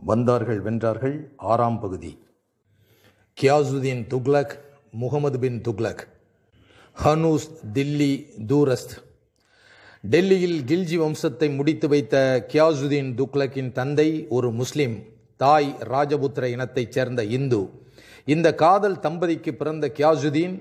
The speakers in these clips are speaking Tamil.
வந்தார்கள் வென்றார்கள் ஆறாம் பகுதி. கியாசுதீன் துக்ளக், முகமது பின் துக்ளக். ஹனூஸ் தில்லி தூரஸ்த். டெல்லியில் கில்ஜி வம்சத்தை முடித்து வைத்த கியாசுதீன் துக்ளக்கின் தந்தை ஒரு முஸ்லிம், தாய் ராஜபுத்திர இனத்தைச் சேர்ந்த இந்து. இந்த காதல் தம்பதிக்கு பிறந்த கியாசுதீன்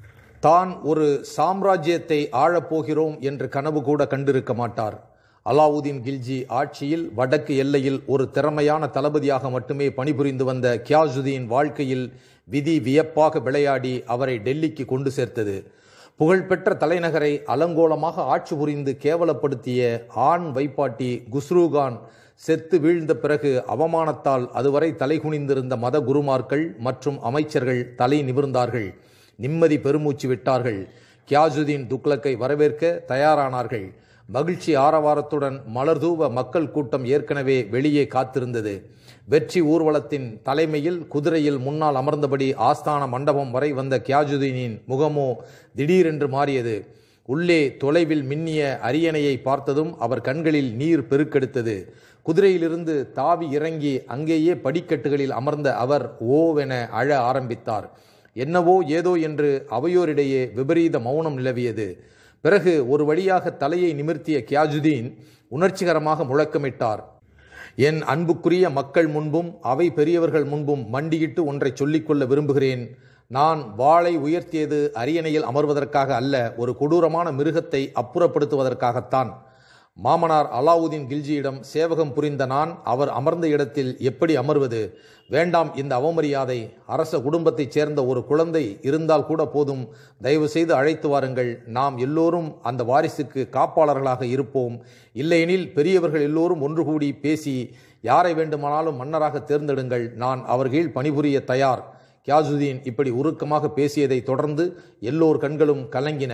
தான் ஒரு சாம்ராஜ்யத்தை ஆளப்போகிறோம் என்று கனவு கூட கண்டிருக்க மாட்டார். அலாவுதீன் கில்ஜி ஆட்சியில் வடக்கு எல்லையில் ஒரு திறமையான தளபதியாக மட்டுமே பணிபுரிந்து வந்த கியாசுதீன் வாழ்க்கையில் விதி வியப்பாக விளையாடி அவரை டெல்லிக்கு கொண்டு சேர்த்தது. புகழ்பெற்ற தலைநகரை அலங்கோலமாக ஆட்சி புரிந்து கேவலப்படுத்திய ஆண் வைப்பாட்டி குஸ்ருகான் செத்து வீழ்ந்த பிறகு அவமானத்தால் அதுவரை தலைகுனிந்திருந்த மத குருமார்கள் மற்றும் அமைச்சர்கள் தலை நிமிர்ந்தார்கள். நிம்மதி பெருமூச்சு விட்டார்கள். கியாசுதீன் துக்ளக்கை வரவேற்க தயாரானார்கள். மகிழ்ச்சி ஆரவாரத்துடன் மலர்தூவ மக்கள் கூட்டம் ஏற்கனவே வெளியே காத்திருந்தது. வெற்றி ஊர்வலத்தின் தலைமையில் குதிரையில் முன்னால் அமர்ந்தபடி ஆஸ்தான மண்டபம் வரை வந்த கியாசுதீனின் முகமோ திடீரென்று மாறியது. உள்ளே தொலைவில் மின்னிய அரியணையை பார்த்ததும் அவர் கண்களில் நீர் பெருக்கெடுத்தது. குதிரையிலிருந்து தாவி இறங்கி அங்கேயே படிக்கட்டுகளில் அமர்ந்த அவர் ஓவென அழ ஆரம்பித்தார். என்னவோ ஏதோ என்று அவையோரிடையே விபரீத மௌனம் நிலவியது. பிறகு ஒரு வழியாக தலையை நிமிர்த்திய கியாசுதீன் உணர்ச்சிகரமாக முழக்கமிட்டார். என் அன்புக்குரிய மக்கள் முன்பும் அவை பெரியவர்கள் முன்பும் மண்டியிட்டு ஒன்றை சொல்லிக்கொள்ள விரும்புகிறேன். நான் வாளை உயர்த்தியது அரியணையில் அமர்வதற்காக அல்ல, ஒரு கொடூரமான மிருகத்தை அப்புறப்படுத்துவதற்காகத்தான். மாமனார் அலாவுதீன் கில்ஜியிடம் சேவகம் புரிந்த நான் அவர் அமர்ந்த இடத்தில் எப்படி அமர்வது? வேண்டாம் இந்த அவமரியாதை. அரச குடும்பத்தைச் சேர்ந்த ஒரு குழந்தை இருந்தால் கூட போதும். தயவு செய்து அழைத்து வாருங்கள். நாம் எல்லோரும் அந்த வாரிசுக்கு காப்பாளர்களாக இருப்போம். இல்லையெனில் பெரியவர்கள் எல்லோரும் ஒன்று கூடி பேசி யாரை வேண்டுமானாலும் மன்னராக தேர்ந்தெடுங்கள். நான் அவர்கள் பணிபுரிய தயார். கியாசுதீன் இப்படி உருக்கமாக பேசியதை தொடர்ந்து எல்லோர் கண்களும் கலங்கின.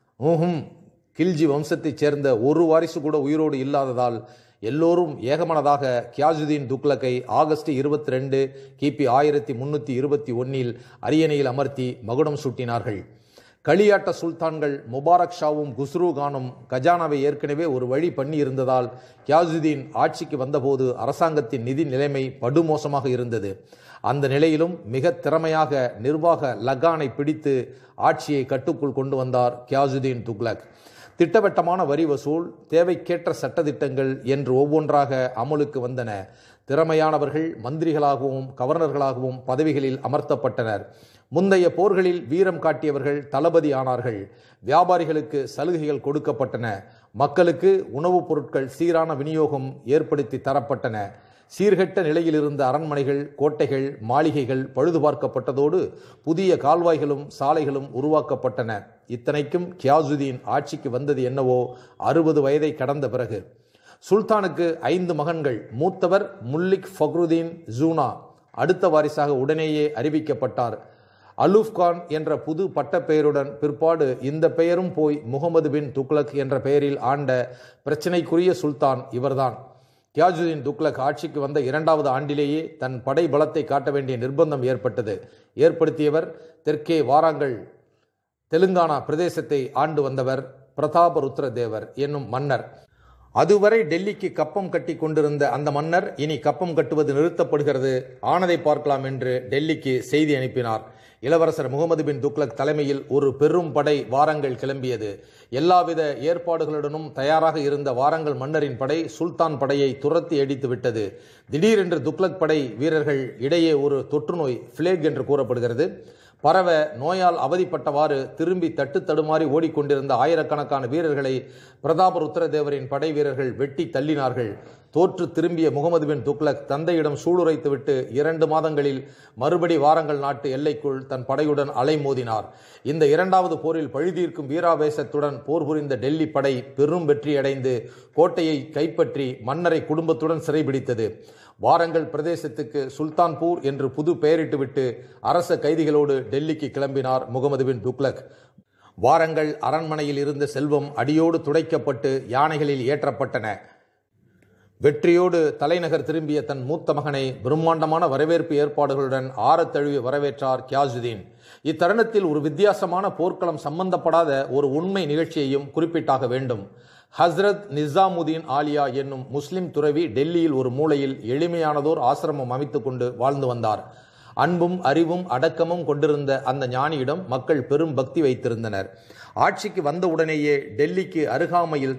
கில்ஜி வம்சத்தைச் சேர்ந்த ஒரு வாரிசு கூட உயிரோடு இல்லாததால் எல்லோரும் ஏகமனதாக கியாசுதீன் துக்ளக்கை ஆகஸ்ட் 22 கிபி 1321 அரியணையில் அமர்த்தி மகுடம் சூட்டினார்கள். களியாட்ட சுல்தான்கள் முபாரக் ஷாவும் குஸ்ருகானும் கஜானாவை ஏற்கனவே ஒரு வழி பண்ணி இருந்ததால் கியாசுதீன் ஆட்சிக்கு வந்தபோது அரசாங்கத்தின் நிதி நிலைமை படுமோசமாக இருந்தது. அந்த நிலையிலும் மிக திறமையாக நிர்வாக லகானை பிடித்து ஆட்சியை கட்டுக்குள் கொண்டு வந்தார் கியாசுதீன் துக்ளக். திட்டவட்டமான வரி வசூல், தேவைக்கேற்ற சட்டத்திட்டங்கள் என்று ஒவ்வொன்றாக அமலுக்கு வந்தன. திறமையானவர்கள் மந்திரிகளாகவும் கவர்னர்களாகவும் பதவிகளில் அமர்த்தப்பட்டனர். முந்தைய போர்களில் வீரம் காட்டியவர்கள் தளபதி ஆனார்கள். வியாபாரிகளுக்கு சலுகைகள் கொடுக்கப்பட்டன. மக்களுக்கு உணவுப் பொருட்கள் சீரான விநியோகம் ஏற்படுத்தி தரப்பட்டன. சீர்கெட்ட நிலையில் இருந்த அரண்மனைகள், கோட்டைகள், மாளிகைகள் பழுது பார்க்கப்பட்டதோடு புதிய கால்வாய்களும் சாலைகளும் உருவாக்கப்பட்டன. இத்தனைக்கும் கியாசுதீன் ஆட்சிக்கு வந்தது என்னவோ 60 வயதை கடந்த பிறகு. சுல்தானுக்கு 5 மகன்கள். மூத்தவர் முல்லிக் ஃபக்ருதீன் ஜூனா அடுத்த வாரிசாக உடனேயே அறிவிக்கப்பட்டார். அலூஃப் கான் என்ற புது பட்ட பெயருடன் பிற்பாடு இந்த பெயரும் போய் முகமது பின் துக்ளக் என்ற பெயரில் ஆண்ட பிரச்சினைக்குரிய சுல்தான் இவர்தான். கியாசுதீன் துக்ளக் ஆட்சிக்கு வந்த 2வது ஆண்டிலேயே தன் படை பலத்தை காட்ட வேண்டிய நிர்பந்தம் ஏற்பட்டது. ஏற்படுத்தியவர் தெற்கே வாராங்கல் தெலுங்கானா பிரதேசத்தை ஆண்டு வந்தவர் பிரதாபருத்ர தேவர் என்னும் மன்னர். அதுவரை டெல்லிக்கு கப்பம் கட்டி கொண்டிருந்த அந்த மன்னர் இனி கப்பம் கட்டுவது நிறுத்தப்படுகிறது, ஆனதை பார்க்கலாம் என்று டெல்லிக்கு செய்தி அனுப்பினார். இளவரசர் முகமது பின் துக்ளக் தலைமையில் ஒரு பெரும் படை வாரங்கல் கிளம்பியது. எல்லாவித ஏற்பாடுகளுடனும் தயாராக இருந்த வாரங்கல் மன்னரின் படை சுல்தான் படையை துரத்தி அடித்து விட்டது. திடீரென்று துக்ளக் படை வீரர்கள் இடையே ஒரு தொற்று நோய், பிளேக் என்று கூறப்படுகிறது, பரவ நோயால் அவதிப்பட்டவாறு திரும்பி தட்டு தடுமாறி ஓடிக்கொண்டிருந்த ஆயிரக்கணக்கான வீரர்களை பிரதாபருத்ர தேவரின் படை வீரர்கள் வெட்டி தள்ளினார்கள். தோற்று திரும்பிய முகமது பின் துக்ளக் தந்தையிடம் சூளுரைத்துவிட்டு 2 மாதங்களில் மறுபடி வாரங்கல் நாட்டு எல்லைக்குள் தன் படையுடன் அலைமோதினார். இந்த 2வது போரில் பழிதீர்க்கும் வீராவேசத்துடன் போர் புரிந்த டெல்லி படை பெரும் வெற்றியடைந்து கோட்டையை கைப்பற்றி மன்னரை குடும்பத்துடன் சிறைபிடித்தது. வாரங்கல் பிரதேசத்துக்கு சுல்தான்பூர் என்று புது பெயரிட்டுவிட்டு அரச கைதிகளோடு டெல்லிக்கு கிளம்பினார் முகமது பின் துக்ளக். வாரங்கல் அரண்மனையில் இருந்த செல்வம் அடியோடு துடைக்கப்பட்டு யானைகளில் ஏற்றப்பட்டன. வெற்றியோடு தலைநகர் திரும்பிய தன் மூத்த மகனை பிரம்மாண்டமான வரவேற்பு ஏற்பாடுகளுடன் ஆரத்தழுவி வரவேற்றார் கியாசுதீன். இத்தருணத்தில் ஒரு வித்தியாசமான போர்க்களம் சம்பந்தப்படாத ஒரு உண்மை நிகழ்ச்சியையும் குறிப்பிட்டாக வேண்டும். ஹஸ்ரத் நிசாமுதீன் ஆலியா என்னும் முஸ்லிம் துறவி டெல்லியில் ஒரு மூலையில் எளிமையானதோர் ஆசிரமம் அமைத்துக் கொண்டு வாழ்ந்து வந்தார். அன்பும் அறிவும் அடக்கமும் கொண்டிருந்த அந்த ஞானியிடம் மக்கள் பெரும் பக்தி வைத்திருந்தனர். ஆட்சிக்கு வந்தவுடனேயே டெல்லிக்கு அருகாமையில்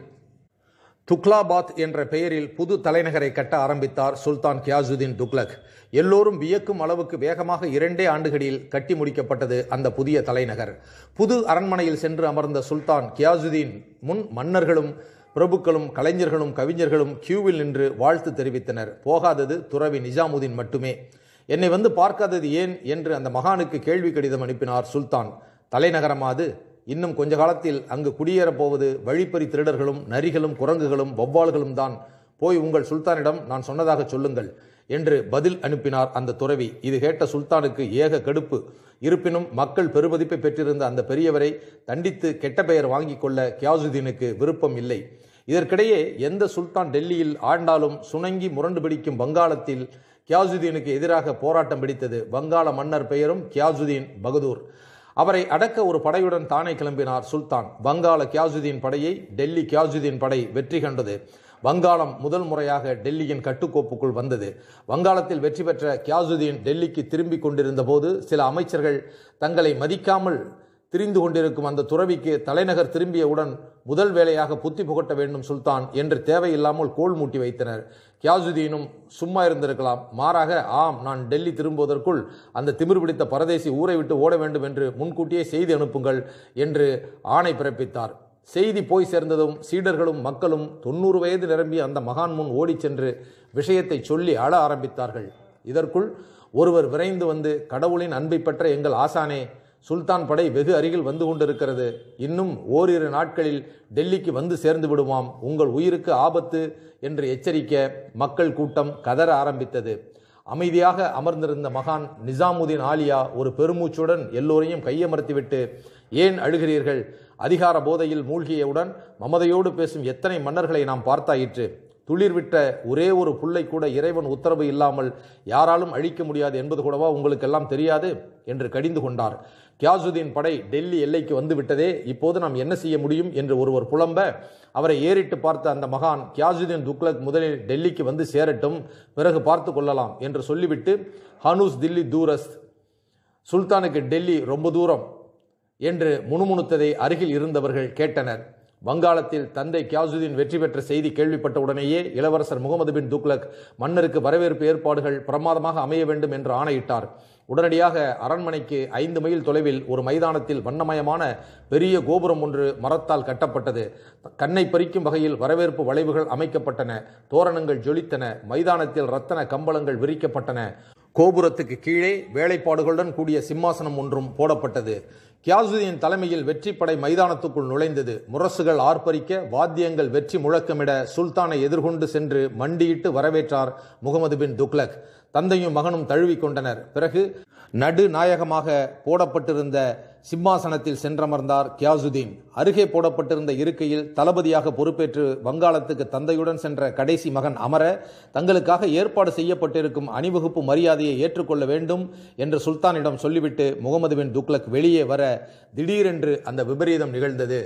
துக்லாபாத் என்ற பெயரில் புது தலைநகரை கட்ட ஆரம்பித்தார் சுல்தான் கியாசுதீன் துக்ளக். எல்லோரும் வியக்கும் அளவுக்கு வேகமாக 2 ஆண்டுகளில் கட்டி முடிக்கப்பட்டது அந்த புதிய தலைநகர். புது அரண்மனையில் சென்று அமர்ந்த சுல்தான் கியாசுதீன் முன் மன்னர்களும் பிரபுக்களும் கலைஞர்களும் கவிஞர்களும் கியூவில் நின்று வாழ்த்து தெரிவித்தனர். போகாதது துறவி நிஜாமுதீன் மட்டுமே. என்னை வந்து பார்க்காதது ஏன் என்று அந்த மகானுக்கு கேள்வி கடிதம் அனுப்பினார் சுல்தான். தலைநகரமாது, இன்னும் கொஞ்ச காலத்தில் அங்கு குடியேறப்போவது வழிப்பறி திருடர்களும் நரிகளும் குரங்குகளும் வௌவால்களும் தான். போய் உங்கள் சுல்தானிடம் நான் சொன்னதாக சொல்லுங்கள் என்று பதில் அனுப்பினார் அந்த துறவி. இது கேட்ட சுல்தானுக்கு ஏக கடுப்பு. இருப்பினும் மக்கள் பெருமதிப்பை பெற்றிருந்த அந்த பெரியவரை தண்டித்து கெட்ட பெயர் வாங்கிக் கொள்ள கியாசுதீனுக்கு விருப்பம் இல்லை. இதற்கிடையே எந்த சுல்தான் டெல்லியில் ஆண்டாலும் சுணங்கி முரண்டு பிடிக்கும் வங்காளத்தில் கியாசுதீனுக்கு எதிராக போராட்டம் பிடித்தது. வங்காள மன்னர் பெயரும் கியாசுதீன் பகதூர். அவரை அடக்க ஒரு படையுடன் தானே கிளம்பினார் சுல்தான். வங்காள கியாசுதீன் படையை டெல்லி கியாசுதீன் படை வெற்றி கண்டது. வங்காளம் முதல் முறையாக டெல்லியின் கட்டுக்கோப்புக்குள் வந்தது. வங்காளத்தில் வெற்றி பெற்ற கியாசுதீன் டெல்லிக்கு திரும்பி கொண்டிருந்த போது சில அமைச்சர்கள் தங்களை மதிக்காமல் திரிந்து கொண்டிருக்கும் அந்த துறவிக்கு தலைநகர் திரும்பியவுடன் முதல் வேளையாக புத்தி புகட்ட வேண்டும் சுல்தான் என்று தேவையில்லாமல் கோல் மூட்டி வைத்தனர். கியாசுதீனும் சும்மா இருந்திருக்கலாம். மாறாக, ஆம், நான் டெல்லி திரும்புவதற்குள் அந்த திமிர் பிடித்த பரதேசி ஊரை விட்டு ஓட வேண்டும் என்று முன்கூட்டியே செய்தி அனுப்புங்கள் என்று ஆணை பிறப்பித்தார். செய்தி போய் சேர்ந்ததும் சீடர்களும் மக்களும் 90 வயது நிரம்பிய அந்த மகான் முன் ஓடிச் சென்று விஷயத்தை சொல்லி அழ ஆரம்பித்தார்கள். இதற்குள் ஒருவர் விரைந்து வந்து, கடவுளின் அன்பை பெற்ற எங்கள் ஆசானே, சுல்தான் படை வெகு அருகில் வந்து கொண்டிருக்கிறது. இன்னும் ஓரிரு நாட்களில் டெல்லிக்கு வந்து சேர்ந்து விடுவாம். உங்கள் உயிருக்கு ஆபத்து என்று எச்சரிக்க மக்கள் கூட்டம் கதற ஆரம்பித்தது. அமைதியாக அமர்ந்திருந்த மகான் நிசாமுதீன் ஆலியா ஒரு பெருமூச்சுடன் எல்லோரையும் கையமர்த்திவிட்டு, ஏன் அழுகிறீர்கள்? அதிகார போதையில் மூழ்கியவுடன் மமதையோடு பேசும் எத்தனை மன்னர்களை நாம் பார்த்தாயிற்று. துளிர்விட்ட ஒரே ஒரு புல்லை கூட இறைவன் உத்தரவு இல்லாமல் யாராலும் அழிக்க முடியாது என்பது கூடவா உங்களுக்கெல்லாம் தெரியாது என்று கடிந்து கொண்டார். கியாசுதீன் படை டெல்லி எல்லைக்கு வந்து விட்டதே, இப்போது நாம் என்ன செய்ய முடியும் என்று ஒருவர் புலம்ப, அவரை ஏறிட்டு பார்த்த அந்த மகான், கியாசுதீன் துக்ளக் முதலில் டெல்லிக்கு வந்து சேரட்டும், பிறகு பார்த்து கொள்ளலாம் என்று சொல்லிவிட்டு, ஹனூஸ் தில்லி தூரஸ்த், சுல்தானுக்கு டெல்லி ரொம்ப தூரம் என்று முணுமுணுத்ததை அருகில் இருந்தவர்கள் கேட்டனர். வங்காளத்தில் தந்தை கியாசுதீன் வெற்றி பெற்ற செய்தி கேள்விப்பட்ட உடனேயே இளவரசர் முகமது பின் துக்ளக் மன்னருக்கு வரவேற்பு ஏற்பாடுகள் பிரமாதமாக அமைய வேண்டும் என்று ஆணையிட்டார். உடனடியாக அரண்மனைக்கு 5 மைல் தொலைவில் ஒரு மைதானத்தில் வண்ணமயமான பெரிய கோபுரம் ஒன்று மரத்தால் கட்டப்பட்டது. கண்ணை பறிக்கும் வகையில் வரவேற்பு வளைவுகள் அமைக்கப்பட்டன. தோரணங்கள் ஜொலித்தன. மைதானத்தில் ரத்தன கம்பளங்கள் விரிக்கப்பட்டன. கோபுரத்துக்கு கீழே வேலைப்பாடுகளுடன் கூடிய சிம்மாசனம் ஒன்றும் போடப்பட்டது. கியாசுதீன் தலைமையில் வெற்றி படை மைதானத்துக்குள் நுழைந்தது. முரசுகள் ஆர்ப்பரிக்க, வாத்தியங்கள் வெற்றி முழக்கமிட சுல்தானை எதிர்கொண்டு சென்று மண்டியிட்டு வரவேற்றார் முகமது பின் துக்ளக். தந்தையும் மகனும் தழுவி கொண்டனர். பிறகு நடுநாயகமாக போடப்பட்டிருந்த சிம்மாசனத்தில் சென்றமர்ந்தார் கியாசுதீன். அருகே போடப்பட்டிருந்த இருக்கையில் தளபதியாக பொறுப்பேற்று வங்காளத்துக்கு தந்தையுடன் சென்ற கடைசி மகன் அமர, தங்களுக்காக ஏற்பாடு செய்யப்பட்டிருக்கும் அணிவகுப்பு மரியாதையை ஏற்றுக்கொள்ள வேண்டும் என்று சுல்தானிடம் சொல்லிவிட்டு முகமது பின் துக்ளக் வெளியே வர திடீரென்று அந்த விபரீதம் நிகழ்ந்தது.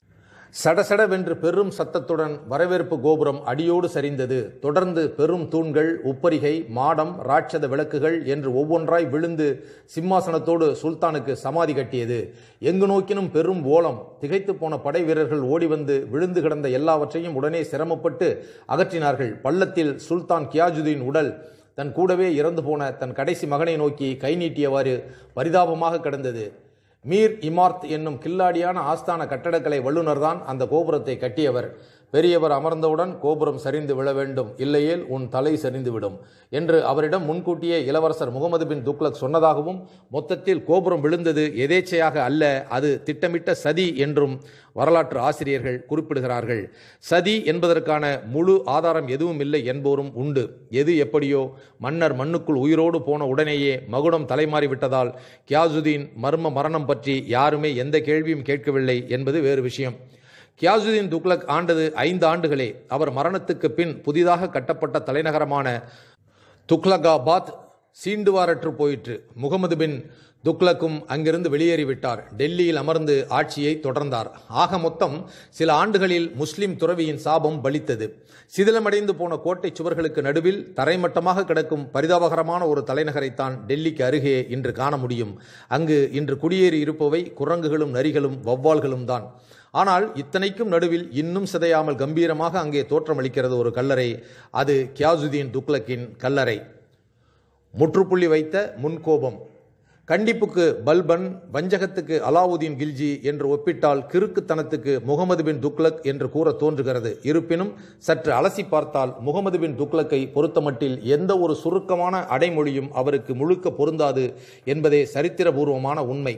சடசடவென்று பெரும் சத்தத்துடன் வரவேற்பு கோபுரம் அடியோடு சரிந்தது. தொடர்ந்து பெரும் தூண்கள், உப்பரிகை, மாடம், ராட்சத விளக்குகள் என்று ஒவ்வொன்றாய் விழுந்து சிம்மாசனத்தோடு சுல்தானுக்கு சமாதி கட்டியது. எங்கு நோக்கினும் பெரும் ஓலம். திகைத்து போன படை வீரர்கள் ஓடி வந்து விழுந்து கிடந்த எல்லாவற்றையும் உடனே சிரமப்பட்டு அகற்றினார்கள். பள்ளத்தில் சுல்தான் கியாசுதீன் உடல் தன் கூடவே இறந்து போன தன் கடைசி மகனை நோக்கி கை நீட்டியவாறு பரிதாபமாக கிடந்தது. மீர் இமார்த் என்னும் கில்லாடியான ஆஸ்தான கட்டடக்கலை வல்லுநர்தான் அந்த கோபுரத்தை கட்டியவர். பெரியவர் அமர்ந்தவுடன் கோபுரம் சரிந்து விழ வேண்டும், இல்லையேல் உன் தலை சரிந்துவிடும் என்று அவரிடம் முன்கூட்டியே இளவரசர் முகமது பின் துக்ளக் சொன்னதாகவும், மொத்தத்தில் கோபுரம் விழுந்தது எதேச்சையாக அல்ல, அது திட்டமிட்ட சதி என்றும் வரலாற்று ஆசிரியர்கள் குறிப்பிடுகிறார்கள். சதி என்பதற்கான முழு ஆதாரம் எதுவும் இல்லை என்போரும் உண்டு. எது எப்படியோ, மன்னர் மண்ணுக்குள் உயிரோடு போன உடனேயே மகுடம் தலைமாறிவிட்டதால் கியாசுதீன் மர்ம மரணம் பற்றி யாருமே எந்த கேள்வியும் கேட்கவில்லை என்பது வேறு விஷயம். கியாசுதீன் துக்ளக் ஆண்டது 5 ஆண்டுகளே. அவர் மரணத்துக்கு பின் புதிதாக கட்டப்பட்ட தலைநகரமான துக்லகாபாத் சீண்டுவாரற்று போயிற்று. முகமது பின் துக்ளக்கும் அங்கிருந்து வெளியேறிவிட்டார். டெல்லியில் அமர்ந்து ஆட்சியை தொடர்ந்தார். ஆக மொத்தம் சில ஆண்டுகளில் முஸ்லிம் துறவியின் சாபம் பலித்தது. சிதிலமடைந்து போன கோட்டை சுவர்களுக்கு நடுவில் தரைமட்டமாக கிடக்கும் பரிதாபகரமான ஒரு தலைநகரைத்தான் டெல்லிக்கு அருகே இன்று காண முடியும். அங்கு இன்று குடியேறி இருப்பவை குரங்குகளும் நரிகளும் வௌவால்களும் தான். ஆனால் இத்தனைக்கும் நடுவில் இன்னும் சிதையாமல் கம்பீரமாக அங்கே தோற்றமளிக்கிறது ஒரு கல்லறை. அது கியாசுதீன் துக்ளக்கின் கல்லறை. முற்றுப்புள்ளி வைத்த முன்கோபம். கண்டிப்புக்கு பல்பன், வஞ்சகத்துக்கு அலாவுதீன் கில்ஜி என்று ஒப்பிட்டால் கிறுக்குத்தனத்துக்கு முகமது பின் துக்ளக் என்று கூற தோன்றுகிறது. இருப்பினும் சற்று அலசி பார்த்தால் முகமது பின் துக்ளக்கை பொறுத்தமட்டில் எந்த ஒரு சுருக்கமான அடைமொழியும் அவருக்கு முழுக்க பொருந்தாது என்பதே சரித்திரபூர்வமான உண்மை.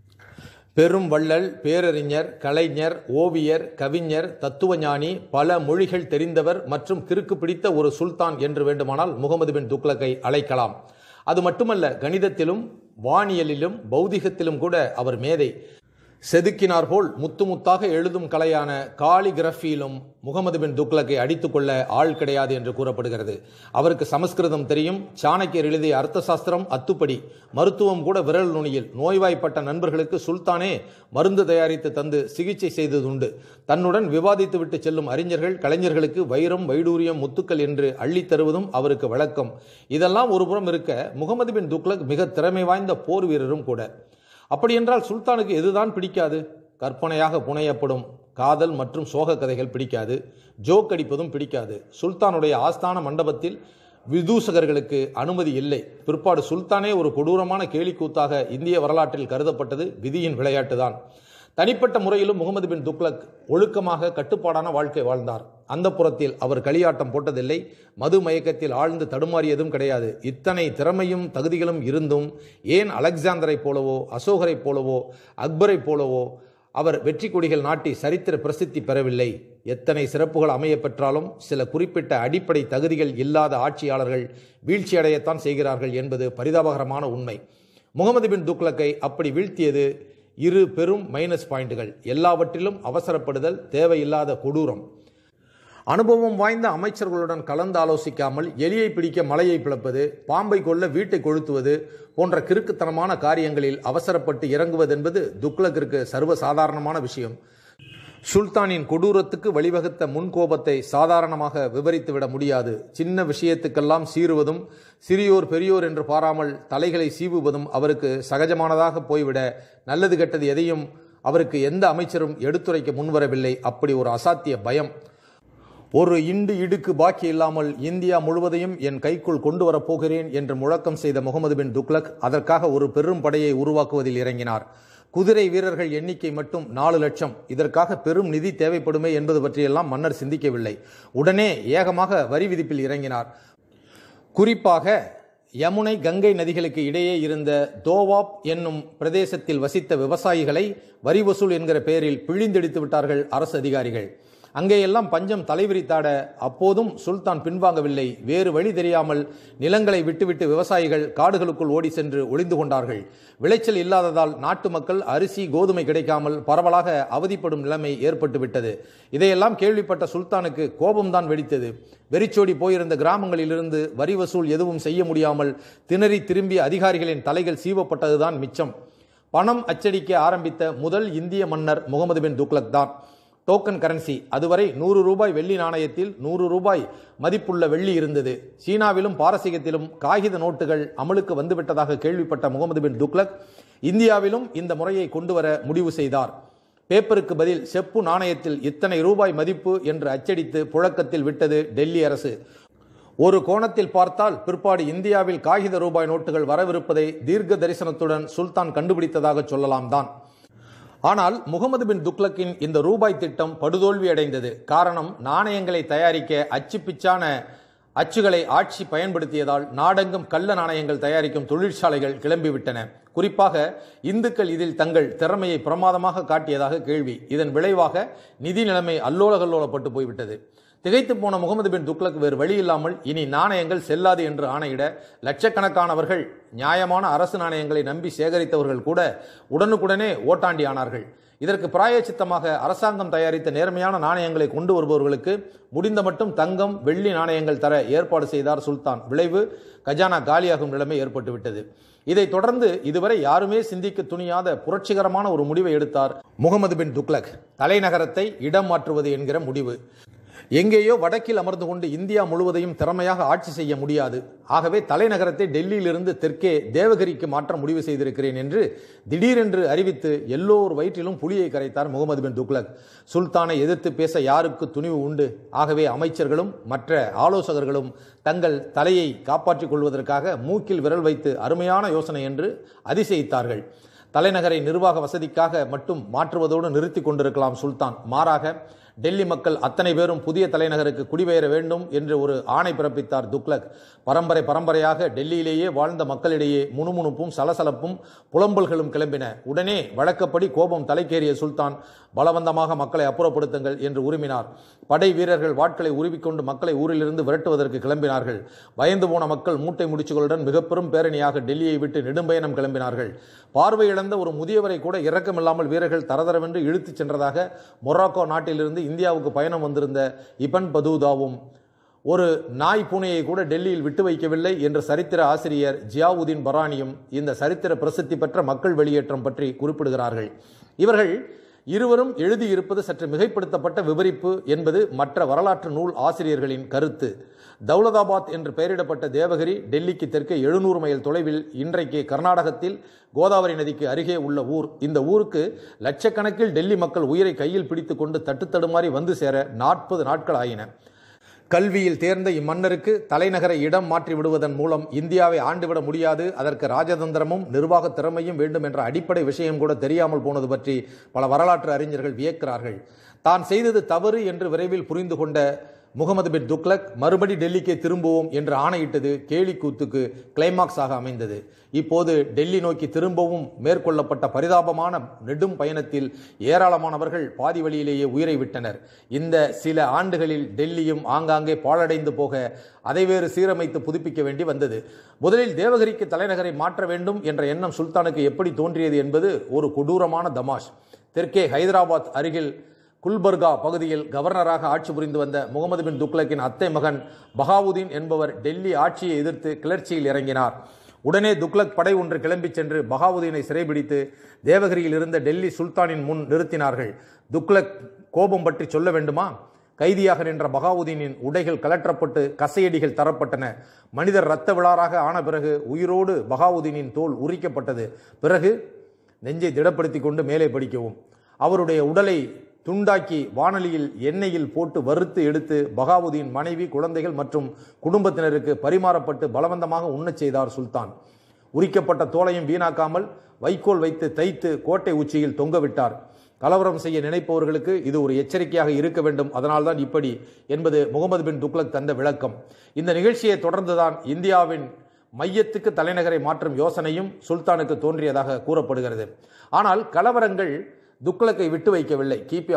பெரும் வள்ளல், பேரறிஞர், கலைஞர், ஓவியர், கவிஞர், தத்துவஞானி, பல மொழிகள் தெரிந்தவர் மற்றும் கிறுக்கு பிடித்த ஒரு சுல்தான் என்று வேண்டுமானால் முகமது பின் துக்ளக்கை அழைக்கலாம். அது மட்டுமல்ல, கணிதத்திலும் வானியலிலும் பௌதிகத்திலும் கூட அவர் மேதை. செதுக்கினார் போல் முத்து முத்தாக எழுதும் கலையான காலிகிராஃபியிலும் முகமது பின் துக்ளக்கை அடித்துக்கொள்ள ஆள் கிடையாது என்று கூறப்படுகிறது. அவருக்கு சமஸ்கிருதம் தெரியும். சாணக்கியர் எழுதிய அர்த்த சாஸ்திரம் அத்துப்படி. மருத்துவம் கூட விரல் நுனியில். நோய்வாய்ப்பட்ட நண்பர்களுக்கு சுல்தானே மருந்து தயாரித்து தந்து சிகிச்சை செய்ததுண்டு. தன்னுடன் விவாதித்து விட்டு செல்லும் அறிஞர்கள், கலைஞர்களுக்கு வைரம், வைடூரியம், முத்துக்கள் என்று அள்ளி தருவதும் அவருக்கு வழக்கம். இதெல்லாம் ஒருபுறம் இருக்க, முகமது பின் துக்ளக் மிக திறமை வாய்ந்த போர் வீரரும் கூட. அப்படியென்றால் சுல்தானுக்கு எதுதான் பிடிக்காது? கற்பனையாக புனையப்படும் காதல் மற்றும் சோக கதைகள் பிடிக்காது. ஜோக் அடிப்பதும் பிடிக்காது. சுல்தானுடைய ஆஸ்தான மண்டபத்தில் விதூசகர்களுக்கு அனுமதி இல்லை. பிற்பாடு சுல்தானே ஒரு கொடூரமான கேலிக்கூத்தாக இந்திய வரலாற்றில் கருதப்பட்டது விதியின் விளையாட்டுதான். தனிப்பட்ட முறையிலும் முகமது பின் துக்ளக் ஒழுக்கமாக கட்டுப்பாடான வாழ்க்கை வாழ்ந்தார். அந்த புறத்தில் அவர் களியாட்டம் போட்டதில்லை. மது மயக்கத்தில் ஆழ்ந்து தடுமாறியதும் கிடையாது. இத்தனை திறமையும் தகுதிகளும் இருந்தும் ஏன் அலெக்சாந்தரை போலவோ, அசோகரை போலவோ, அக்பரை போலவோ அவர் வெற்றி கொடிகள் நாட்டி சரித்திர பிரசித்தி பெறவில்லை? எத்தனை சிறப்புகள் அமைய பெற்றாலும் சில குறிப்பிட்ட அடிப்படை தகுதிகள் இல்லாத ஆட்சியாளர்கள் வீழ்ச்சியடையத்தான் செய்கிறார்கள் என்பது பரிதாபகரமான உண்மை. முகமது பின் துக்ளக்கை அப்படி வீழ்த்தியது இரு பெரும் மைனஸ் பாயிண்டுகள். எல்லாவற்றிலும் அவசரப்படுதல், தேவையில்லாத கொடூரம். அனுபவம் வாய்ந்த அமைச்சர்களுடன் கலந்து ஆலோசிக்காமல் எலியை பிடிக்க மலையை பிளப்பது, பாம்பை கொல்ல வீட்டை கொளுத்துவது போன்ற கிறுக்குத்தனமான காரியங்களில் அவசரப்பட்டு இறங்குவதென்பது துக்ளக்கிற்கு சர்வசாதாரணமான விஷயம். சுல்தானின் கொடூரத்துக்கு வழிவகுத்த முன்கோபத்தை சாதாரணமாக விவரித்துவிட முடியாது. சின்ன விஷயத்துக்கெல்லாம் சீறுவதும், சிறியோர் பெரியோர் என்று பாராமல் தலைகளை சீவுவதும் அவருக்கு சகஜமானதாக போய்விட, நல்லது கெட்டது எதையும் அவருக்கு எந்த அமைச்சரும் எடுத்துரைக்க முன்வரவில்லை. அப்படி ஒரு அசாத்திய பயம். ஒரு இண்டு இடுக்கு பாக்கி இல்லாமல் இந்தியா முழுவதையும் என் கைக்குள் கொண்டு வரப்போகிறேன் என்று முழக்கம் செய்த முகமது பின் துக்ளக் அதற்காக ஒரு பெரும் படையை உருவாக்குவதில் இறங்கினார். குதிரை வீரர்கள் எண்ணிக்கை மட்டும் 4 லட்சம். இதற்காக பெரும் நிதி தேவைப்படுமே என்பது பற்றியெல்லாம் மன்னர் சிந்திக்கவில்லை. உடனே ஏகமாக வரி விதிப்பில் இறங்கினார். குறிப்பாக யமுனை, கங்கை நதிகளுக்கு இடையே இருந்த தோவாப் என்னும் பிரதேசத்தில் வசித்த விவசாயிகளை வரி வசூல் என்கிற பெயரில் பிழிந்தெடுத்து விட்டார்கள் அரசு அதிகாரிகள். அங்கேயெல்லாம் பஞ்சம் தலைவிரித்தாட அப்போதும் சுல்தான் பின்வாங்கவில்லை. வேறு வழி தெரியாமல் நிலங்களை விட்டுவிட்டு விவசாயிகள் காடுகளுக்குள் ஓடி சென்று ஒளிந்து கொண்டார்கள். விளைச்சல் இல்லாததால் நாட்டு மக்கள் அரிசி, கோதுமை கிடைக்காமல் பரவலாக அவதிப்படும் நிலைமை ஏற்பட்டுவிட்டது. இதையெல்லாம் கேள்விப்பட்ட சுல்தானுக்கு கோபம்தான் வெடித்தது. வெறிச்சோடி போயிருந்த கிராமங்களிலிருந்து வரி வசூல் எதுவும் செய்ய முடியாமல் திணறி திரும்பிய அதிகாரிகளின் தலைகள் சீவப்பட்டதுதான் மிச்சம். பணம் அச்சடிக்க ஆரம்பித்த முதல் இந்திய மன்னர் முகமது பின் துக்ளக் தான். Token currency. அதுவரை 100 ரூபாய் வெள்ளி நாணயத்தில் 100 ரூபாய் மதிப்புள்ள வெள்ளி இருந்தது. சீனாவிலும் பாரசீகத்திலும் காகித நோட்டுகள் அமலுக்கு வந்துவிட்டதாக கேள்விப்பட்ட முகமது பின் துக்ளக் இந்தியாவிலும் இந்த முறையை கொண்டு வர முடிவு செய்தார். பேப்பருக்கு பதில் செப்பு நாணயத்தில் இத்தனை ரூபாய் மதிப்பு என்று அச்சடித்து புழக்கத்தில் விட்டது டெல்லி அரசு. ஒரு கோணத்தில் பார்த்தால் பிற்பாடு இந்தியாவில் காகித ரூபாய் நோட்டுகள் வரவிருப்பதை தீர்க்க தரிசனத்துடன் சுல்தான் கண்டுபிடித்ததாக சொல்லலாம் தான். ஆனால் முகமது பின் துக்ளக்கின் இந்த ரூபாய் திட்டம் படுதோல்வி அடைந்தது. காரணம், நாணயங்களை தயாரிக்க அச்சுப்பிச்சான அச்சுகளை ஆட்சி பயன்படுத்தியதால் நாடெங்கும் கள்ள நாணயங்கள் தயாரிக்கும் தொழிற்சாலைகள் கிளம்பிவிட்டன. குறிப்பாக இந்துக்கள் இதில் தங்கள் திறமையை பிரமாதமாக காட்டியதாக கேள்வி. இதன் விளைவாக நிதி நிலைமை அல்லோலகல்லோலப்பட்டு போய்விட்டது. திகைத்து போன முகமது பின் துக்ளக் வேறு வழியில்லாமல் இனி நாணயங்கள் செல்லாது என்று ஆணையிட, லட்சக்கணக்கானவர்கள், நியாயமான அரசு நாணயங்களை நம்பி சேகரித்தவர்கள் கூட உடனுக்குடனே ஓட்டாண்டி ஆனார்கள். இதற்கு பிராயச்சித்தமாக அரசாங்கம் தயாரித்த நேர்மையான நாணயங்களை கொண்டு வருபவர்களுக்கு முடிந்த மட்டும் தங்கம், வெள்ளி நாணயங்கள் தர ஏற்பாடு செய்தார் சுல்தான். விளைவு, கஜானா காலியாகும் நிலைமை ஏற்பட்டுவிட்டது. இதைத் தொடர்ந்து இதுவரை யாருமே சிந்திக்க துணியாத புரட்சிகரமான ஒரு முடிவை எடுத்தார் முகமது பின் துக்ளக். தலைநகரத்தை இடம் மாற்றுவது என்கிற முடிவு. எங்கேயோ வடக்கில் அமர்ந்து கொண்டு இந்தியா முழுவதையும் திறமையாக ஆட்சி செய்ய முடியாது. ஆகவே தலைநகரத்தை டெல்லியிலிருந்து தெற்கே தேவகிரிக்கு மாற்ற முடிவு செய்திருக்கிறேன் என்று திடீரென்று அறிவித்து எல்லோர் வயிற்றிலும் புலியை கரைத்தார் முகமது பின் துக்ளக். சுல்தானை எதிர்த்து பேச யாருக்கு துணிவு உண்டு? ஆகவே அமைச்சர்களும் மற்ற ஆலோசகர்களும் தங்கள் தலையை காப்பாற்றிக் கொள்வதற்காக மூக்கில் விரல் வைத்து அருமையான யோசனை என்று அதிசயித்தார்கள். தலைநகரை நிர்வாக வசதிக்காக மட்டும் மாற்றுவதோடு நிறுத்தி கொண்டிருக்கலாம் சுல்தான். மாறாக டெல்லி மக்கள் அத்தனை பேரும் புதிய தலைநகருக்கு குடிபெயர வேண்டும் என்று ஒரு ஆணை பிறப்பித்தார் துக்ளக். பரம்பரையாக டெல்லியிலேயே வாழ்ந்த மக்களிடையே முணுமுணுப்பும் சலசலப்பும் புலம்பல்களும் கிளம்பின. உடனே வழக்கப்படி கோபம் தலைக்கேறிய சுல்தான் பலவந்தமாக மக்களை அப்புறப்படுத்துங்கள் என்று உரிமினார். படை வீரர்கள் வாட்களை உருவிக்கொண்டு மக்களை ஊரிலிருந்து விரட்டுவதற்கு கிளம்பினார்கள். பயந்து போன மக்கள் மூட்டை முடிச்சுகளுடன் மிக பெரும் பேரணியாக டெல்லியை விட்டு நெடும்பயணம் கிளம்பினார்கள். பார்வை இழந்த ஒரு முதியவரை கூட இரக்கமில்லாமல் வீரர்கள் தரதரவென்று இழுத்துச் சென்றதாக மொராக்கோ நாட்டிலிருந்து இந்தியாவுக்கு பயணம் வந்திருந்த இபன் பதூதாவும் ஒரு நாய் பூனையை கூட டெல்லியில் விட்டு வைக்கவில்லை என்று சரித்திர ஆசிரியர் ஜியாவுதீன் பரானியும் இந்த சரித்திர பிரசித்தி பெற்ற மக்கள் வெளியேற்றம் பற்றி குறிப்பிடுகிறார்கள். இவர்கள் இருவரும் எழுதியிருப்பது சற்று மிகைப்படுத்தப்பட்ட விவரிப்பு என்பது மற்ற வரலாற்று நூல் ஆசிரியர்களின் கருத்து. தௌலதாபாத் என்று பெயரிடப்பட்ட தேவகிரி டெல்லிக்கு தெற்கே 700 மைல் தொலைவில் இன்றைக்கு கர்நாடகத்தில் கோதாவரி நதிக்கு அருகே உள்ள ஊர். இந்த ஊருக்கு லட்சக்கணக்கில் டெல்லி மக்கள் உயிரை கையில் பிடித்து கொண்டு தட்டுத்தடுமாறி வந்து சேர 40 நாட்கள் ஆயின. கல்வியில் தேர்ந்த இம்மன்னருக்கு தலைநகரை இடம் மாற்றி விடுவதன் மூலம் இந்தியாவை ஆண்டுவிட முடியாது, அதற்கு ராஜதந்திரமும் நிர்வாக திறமையும் வேண்டும் என்ற அடிப்படை விஷயம் கூட தெரியாமல் போனது பற்றி பல வரலாற்று அறிஞர்கள் வியக்கிறார்கள். தான் செய்தது தவறு என்று விரைவில் புரிந்து கொண்ட முகமது பின் துக்ளக் மறுபடி டெல்லிக்கே திரும்புவோம் என்று ஆணையிட்டது கேலிக்கூத்துக்கு கிளைமாக்ஸாக அமைந்தது. இப்போது டெல்லி நோக்கி திரும்பவும் மேற்கொள்ளப்பட்ட பரிதாபமான நெடும் பயணத்தில் ஏராளமானவர்கள் பாதி வழியிலேயே உயிரை விட்டனர். இந்த சில ஆண்டுகளில் டெல்லியும் ஆங்காங்கே பாழடைந்து போக அதை வேறு சீரமைத்து புதுப்பிக்க வேண்டி வந்தது. முதலில் தேவகிரிக்கு தலைநகரை மாற்ற வேண்டும் என்ற எண்ணம் சுல்தானுக்கு எப்படி தோன்றியது என்பது ஒரு கொடூரமான தமாஷ். தெற்கே ஹைதராபாத் அருகில் குல்பர்கா பகுதியில் கவர்னராக ஆட்சி புரிந்து வந்த முகமது பின் துக்ளக்கின் அத்தை மகன் பஹாவுதீன் என்பவர் டெல்லி ஆட்சியை எதிர்த்து கிளர்ச்சியில் இறங்கினார். உடனே துக்ளக் படை ஒன்று கிளம்பி சென்று பஹாவுதீனை சிறைபிடித்து தேவகிரியில் இருந்த டெல்லி சுல்தானின் முன் நிறுத்தினார்கள். துக்ளக் கோபம் பற்றி சொல்ல வேண்டுமா? கைதியாக நின்ற பஹாவுதீனின் உடைகள் கலற்றப்பட்டு கசையடிகள் தரப்பட்டன. மனிதர் இரத்த விழாராக ஆன பிறகு உயிரோடு பஹாவுதீனின் தோல் உரிக்கப்பட்டது. பிறகு நெஞ்சை திடப்படுத்தி கொண்டு மேலே படிக்கவும். அவருடைய உடலை துண்டாக்கி வானலியில் எண்ணெயில் போட்டு வறுத்து எடுத்து பஹாவுதீன் மனைவி, குழந்தைகள் மற்றும் குடும்பத்தினருக்கு பரிமாறப்பட்டு பலவந்தமாக உண்ணச் செய்தார் சுல்தான். உரிக்கப்பட்ட தோலையும் வீணாக்காமல் வைக்கோல் வைத்து தைத்து கோட்டை உச்சியில் தொங்கவிட்டார். கலவரம் செய்ய நினைப்பவர்களுக்கு இது ஒரு எச்சரிக்கையாக இருக்க வேண்டும், அதனால்தான் இப்படி என்பது முகமது பின் துக்ளக் தந்த விளக்கம். இந்த நிகழ்ச்சியை தொடர்ந்துதான் இந்தியாவின் மையத்துக்கு தலைநகரை மாற்றும் யோசனையும் சுல்தானுக்கு தோன்றியதாக கூறப்படுகிறது. ஆனால் கலவரங்கள் துக்ளக்கை விட்டு வைக்கவில்லை. கிபி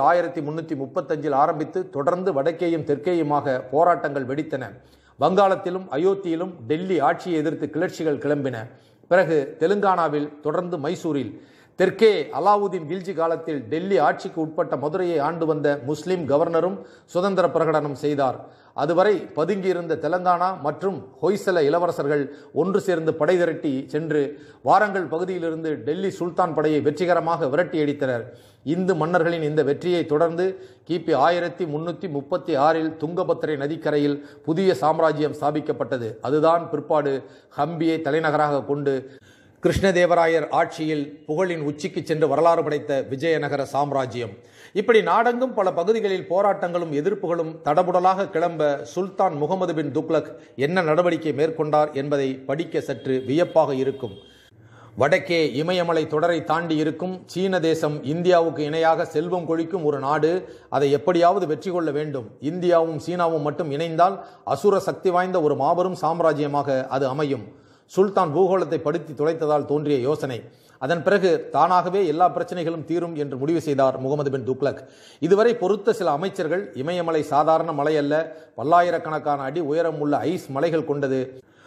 1335 ஆரம்பித்து தொடர்ந்து வடக்கேயும் தெற்கேயுமாக போராட்டங்கள் வெடித்தன. வங்காளத்திலும் அயோத்தியிலும் டெல்லி ஆட்சியை எதிர்த்து கிளர்ச்சிகள் கிளம்பின. பிறகு தெலுங்கானாவில், தொடர்ந்து மைசூரில். தெற்கே அலாவுதீன் கில்ஜி காலத்தில் டெல்லி ஆட்சிக்கு உட்பட்ட மதுரையை ஆண்டு வந்த முஸ்லிம் கவர்னரும் சுதந்திர பிரகடனம் செய்தார். அதுவரை பதுங்கியிருந்த தெலங்கானா மற்றும் ஹொய்சல இளவரசர்கள் ஒன்று சேர்ந்து படை திரட்டி சென்று வாரங்கல் பகுதியிலிருந்து டெல்லி சுல்தான் படையை வெற்றிகரமாக விரட்டி அடித்தனர். இந்து மன்னர்களின் இந்த வெற்றியை தொடர்ந்து கிபி 1336 துங்கபத்திரை நதிக்கரையில் புதிய சாம்ராஜ்யம் ஸ்தாபிக்கப்பட்டது. அதுதான் பிற்பாடு ஹம்பியை தலைநகராக கொண்டு கிருஷ்ணதேவராயர் ஆட்சியில் புகழின் உச்சிக்கு சென்று வரலாறு படைத்த விஜயநகர சாம்ராஜ்யம். இப்படி நாடெங்கும் பல பகுதிகளில் போராட்டங்களும் எதிர்ப்புகளும் தடபுடலாக கிளம்ப சுல்தான் முகமது பின் துக்ளக் என்ன நடவடிக்கை மேற்கொண்டார் என்பதை படிக்க சற்று வியப்பாக இருக்கும். வடக்கே இமயமலை தொடரை தாண்டி இருக்கும் சீன தேசம் இந்தியாவுக்கு இணையாக செல்வம் கொழிக்கும் ஒரு நாடு. அதை எப்படியாவது வெற்றி கொள்ள வேண்டும். இந்தியாவும் சீனாவும் மட்டும் இணைந்தால் அசுர சக்தி வாய்ந்த ஒரு மாபெரும் சாம்ராஜ்யமாக அது அமையும். சுல்தான் பூகோளத்தை படித்து துளைத்ததால் தோன்றிய யோசனை. அதன் பிறகு தானாகவே எல்லா பிரச்சனைகளும் தீரும் என்று முடிவு செய்தார் முகமது பின் துக்ளக். இதுவரை பொறுத்த சில அமைச்சர்கள், இமயமலை சாதாரண மலை அல்ல, பல்லாயிரக்கணக்கான அடி உயரம் உள்ள ஐஸ் மலைகள் கொண்டது,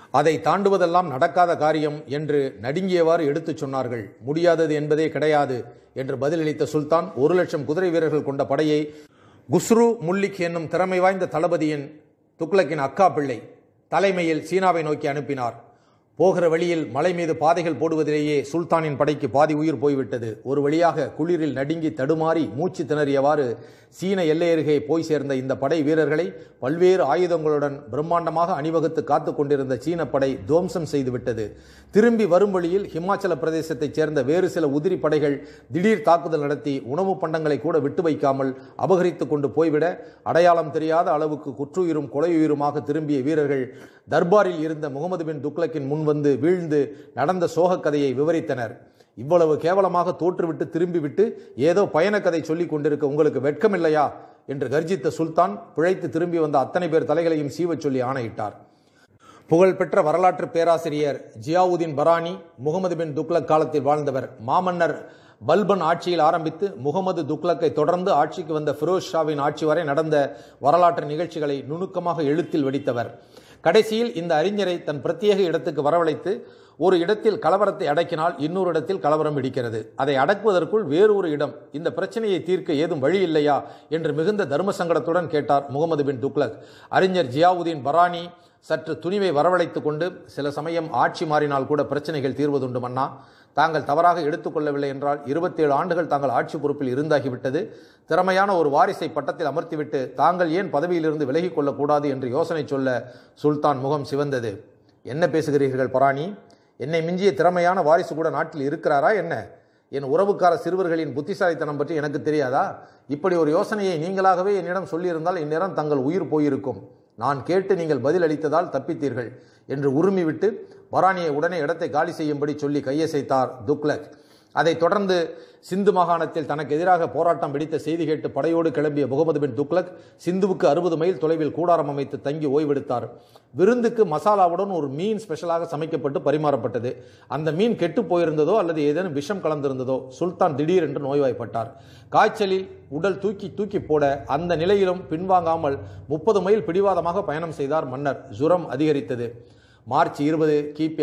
அதை தாண்டுவதெல்லாம் நடக்காத காரியம் என்று நடுங்கியவாறு எடுத்துச் சொன்னார்கள். முடியாதது என்பதே கிடையாது என்று பதிலளித்த சுல்தான் 1,00,000 குதிரை வீரர்கள் கொண்ட படையை குஸ்ரு முல்லிக் என்னும் திறமை வாய்ந்த தளபதியின் துக்ளக்கின் அக்கா பிள்ளை தலைமையில் சீனாவை நோக்கி அனுப்பினார். போகிற வழியில் மலை மீது பாதைகள் போடுவதிலேயே சுல்தானின் படைக்கு பாதி உயிர் போய்விட்டது. ஒரு வழியாக குளிரில் நடுங்கி தடுமாறி மூச்சு திணறியவாறு சீன எல்லை அருகே போய் சேர்ந்த இந்த படை வீரர்களை பல்வேறு ஆயுதங்களுடன் பிரம்மாண்டமாக அணிவகுத்து காத்து கொண்டிருந்த சீன படை துவம்சம் செய்துவிட்டது. திரும்பி வரும் வழியில் ஹிமாச்சல பிரதேசத்தைச் சேர்ந்த வேறு சில உதிரி படைகள் திடீர் தாக்குதல் நடத்தி உணவு பண்டங்களை கூட விட்டு வைக்காமல் அபகரித்து கொண்டு போய்விட அடையாளம் தெரியாத அளவுக்கு குற்றுயிரும் கொலையுயிருமாக திரும்பிய வீரர்கள் தர்பாரில் இருந்த முகமது பின் துக்ளக்கின் முன் வந்து வீழ்ந்து நடந்த சோக கதையை விவரித்தனர். இவ்வளவு கேவலமாக தோற்றுவிட்டு திரும்பிவிட்டு ஏதோ பயணக்கதை சொல்லிக் கொண்டிருக்க உங்களுக்கு வெட்கமில்லையா என்று கர்ஜித்த சுல்தான் பிழைத்து திரும்பி வந்த அத்தனை பேர் தலைகளையும் சீவச் சொல்லி ஆணையிட்டார். புகழ்பெற்ற வரலாற்று பேராசிரியர் ஜியாவுதீன் பரானி முகமது பின் துக்ளக் காலத்தில் வாழ்ந்தவர். மாமன்னர் பல்பன் ஆட்சியில் ஆரம்பித்து முகமது துக்ளக்கை தொடர்ந்து ஆட்சிக்கு வந்த ஃபிரோஸ் ஷாவின் ஆட்சி வரை நடந்த வரலாற்று நிகழ்ச்சிகளை நுணுக்கமாக எழுத்தில் வடித்தவர். கடைசியில் இந்த அறிஞரை தன் பிரத்யேக இடத்துக்கு வரவழைத்து ஒரு இடத்தில் கலவரத்தை அடக்கினால் இன்னொரு இடத்தில் கலவரம் வெடிக்கிறது. அதை அடக்குவதற்குள் வேறு ஒரு இடம். இந்த பிரச்சனையை தீர்க்க ஏதும் வழி இல்லையா என்று மிகுந்த தர்ம சங்கடத்துடன் கேட்டார் முகமது பின் துக்ளக். அறிஞர் ஜியாவுதீன் பரானி சற்று துணிவை வரவழைத்து கொண்டு, சில சமயம் ஆட்சி மாறினால் கூட பிரச்சனைகள் தீர்வதுண்டு மன்னா. தாங்கள் தவறாக எடுத்துக்கொள்ளவில்லை என்றால் 27 ஆண்டுகள் தாங்கள் ஆட்சி பொறுப்பில் இருந்தாகிவிட்டது. திறமையான ஒரு வாரிசை பட்டத்தில் அமர்த்திவிட்டு தாங்கள் ஏன் பதவியிலிருந்து விலகிக் கொள்ளக்கூடாது என்று யோசனை சொல்ல சுல்தான் முகம் சிவந்தது. என்ன பேசுகிறீர்கள் பரானி? என்னை மிஞ்சிய திறமையான வாரிசு கூட நாட்டில் இருக்கிறாரா என்ன? என் உறவுக்கார சிறுவர்களின் புத்திசாலித்தனம் பற்றி எனக்கு தெரியாதா? இப்படி ஒரு யோசனையை நீங்களாகவே என்னிடம் சொல்லியிருந்தால் இந்நேரம் தங்கள் உயிர் போயிருக்கும். நான் கேட்டு நீங்கள் பதில் அளித்ததால் தப்பித்தீர்கள் என்று உருமிவிட்டு பரானியை உடனே இடத்தை காலி செய்யும்படி சொல்லி கையசைத்தார் துக்ளக். அதைத் தொடர்ந்து சிந்து மாகாணத்தில் தனக்கு எதிராக போராட்டம் வெடித்த செய்தி கேட்டு படையோடு கிளம்பிய முகமது பின் துக்ளக் சிந்துவுக்கு 60 மைல் தொலைவில் கூடாரம் அமைத்து தங்கி ஓய்வெடுத்தார். விருந்துக்கு மசாலாவுடன் ஒரு மீன் ஸ்பெஷலாக சமைக்கப்பட்டு பரிமாறப்பட்டது. அந்த மீன் கெட்டு போயிருந்ததோ அல்லது ஏதேனும் விஷம் கலந்திருந்ததோ. சுல்தான் திடீரென்று நோய்வாய்ப்பட்டார். காய்ச்சலில் உடல் தூக்கி போட அந்த நிலையிலும் பின்வாங்காமல் 30 மைல் பிடிவாதமாக பயணம் செய்தார் மன்னர். ஜுரம் அதிகரித்தது. மார்ச் 20 கிபி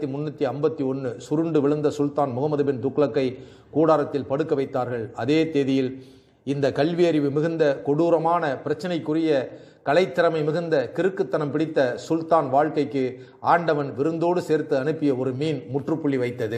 1351 சுருண்டு விழுந்த சுல்தான் முகமது பின் துக்ளக்கை கூடாரத்தில் படுக்க வைத்தார்கள். அதே தேதியில் இந்த கல்வியறிவு மிகுந்த கொடூரமான பிரச்சனைக்குரிய கலைத்திறமை மிகுந்த கிறுக்குத்தனம் பிடித்த சுல்தான் வாழ்க்கைக்கு ஆண்டவன் விருந்தோடு சேர்த்து அனுப்பிய ஒரு மீன் முற்றுப்புள்ளி வைத்தது.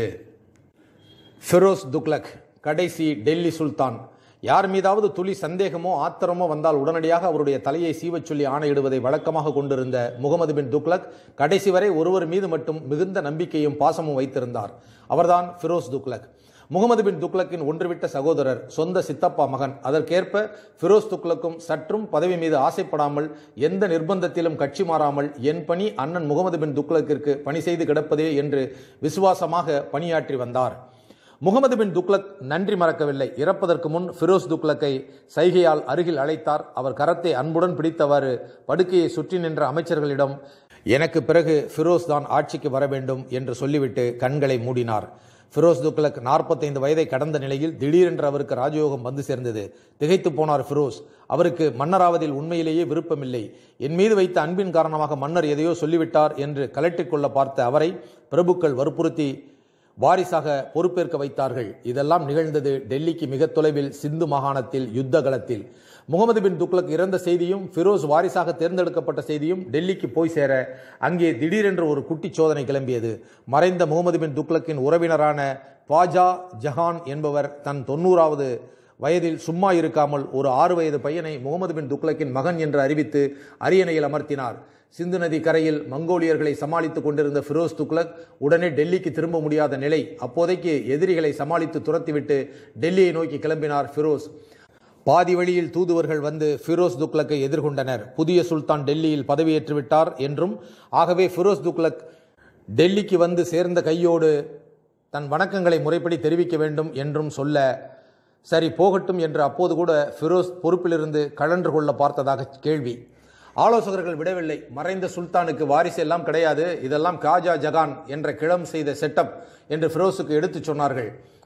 ஃபிரோஸ் துக்ளக் கடைசி டெல்லி சுல்தான். யார் மீதாவது துளி சந்தேகமோ ஆத்திரமோ வந்தால் உடனடியாக அவருடைய தலையை சீவச் சொல்லி ஆணையிடுவதை வழக்கமாக கொண்டிருந்த முகமது பின் துக்ளக் கடைசி வரை ஒருவர் மீது மட்டும் மிகுந்த நம்பிக்கையும் பாசமும் வைத்திருந்தார். அவர்தான் ஃபிரோஸ் துக்ளக். முகமது பின் துக்ளக்கின் ஒன்றுவிட்ட சகோதரர், சொந்த சித்தப்பா மகன். அதற்கேற்ப ஃபிரோஸ் துக்ளக்கும் சற்றும் பதவி மீது ஆசைப்படாமல் எந்த நிர்பந்தத்திலும் கட்சி மாறாமல் என் பணி அண்ணன் முகமது பின் துக்ளக்கிற்கு பணி செய்து கிடப்பதே என்று விசுவாசமாக பணியாற்றி வந்தார். முகமது பின் துக்ளக் நன்றி மறக்கவில்லை. இறப்பதற்கு முன் ஃபிரோஸ் துக்ளக்கை சைகையால் அருகில் அழைத்தார். அவர் கரத்தை அன்புடன் பிடித்தவாறு படுக்கையை சுற்றி நின்ற அமைச்சர்களிடம் எனக்கு பிறகு ஃபிரோஸ் தான் ஆட்சிக்கு வர வேண்டும் என்று சொல்லிவிட்டு கண்களை மூடினார். ஃபிரோஸ் துக்ளக் 45 வயதை கடந்த நிலையில் திடீரென்று அவருக்கு ராஜயோகம் வந்து சேர்ந்தது. திகைத்து போனார் ஃபிரோஸ். அவருக்கு மன்னராவதில் உண்மையிலேயே விருப்பமில்லை. என் மீது வைத்த அன்பின் காரணமாக மன்னர் எதையோ சொல்லிவிட்டார் என்று கலட்டிக்கொள்ள பார்த்த அவரை பிரபுக்கள் வற்புறுத்தி வாரிசாக பொறுப்பேற்க வைத்தார்கள். இதெல்லாம் நிகழ்ந்தது டெல்லிக்கு மிக தொலைவில் சிந்து மாகாணத்தில் யுத்த களத்தில். முகமது பின் துக்ளக் இறந்த செய்தியும் ஃபிரோஸ் வாரிசாக தேர்ந்தெடுக்கப்பட்ட செய்தியும் டெல்லிக்கு போய் சேர அங்கே திடீரென்று ஒரு குட்டி சோதனை கிளம்பியது. மறைந்த முகமது பின் துக்ளக்கின் உறவினரான பாஜா ஜஹான் என்பவர் தன் 90வது வயதில் சும்மா இருக்காமல் ஒரு 6 வயது பையனை முகமது பின் துக்ளக்கின் மகன் என்று அறிவித்து அரியணையில் அமர்த்தினார். சிந்து நதி கரையில் மங்கோலியர்களை சமாளித்துக் கொண்டிருந்த ஃபிரோஸ் துக்ளக் உடனே டெல்லிக்கு திரும்ப முடியாத நிலை. அப்போதைக்கு எதிரிகளை சமாளித்து துரத்திவிட்டு டெல்லியை நோக்கி கிளம்பினார் ஃபிரோஸ். பாதி வழியில் தூதுவர்கள் வந்து ஃபிரோஸ் துக்ளக்கை எதிர்கொண்டனர். புதிய சுல்தான் டெல்லியில் பதவியேற்றுவிட்டார் என்றும், ஆகவே ஃபிரோஸ் துக்ளக் டெல்லிக்கு வந்து சேர்ந்த கையோடு தன் வணக்கங்களை முறைப்படி தெரிவிக்க வேண்டும் என்றும் சொல்ல, சரி போகட்டும் என்று அப்போது கூட ஃபிரோஸ் பொறுப்பிலிருந்து கழன்று கொள்ள பார்த்ததாக கேள்வி. ஆலோசகர்கள் விடவில்லை. மறைந்த சுல்தானுக்கு வாரிசு எல்லாம் கிடையாது, இதெல்லாம் காஜா ஜகான் என்ற கிளம் செய்த செட்டப் என்று ஃபிரோஸுக்கு எடுத்துச் சொன்னார்கள்.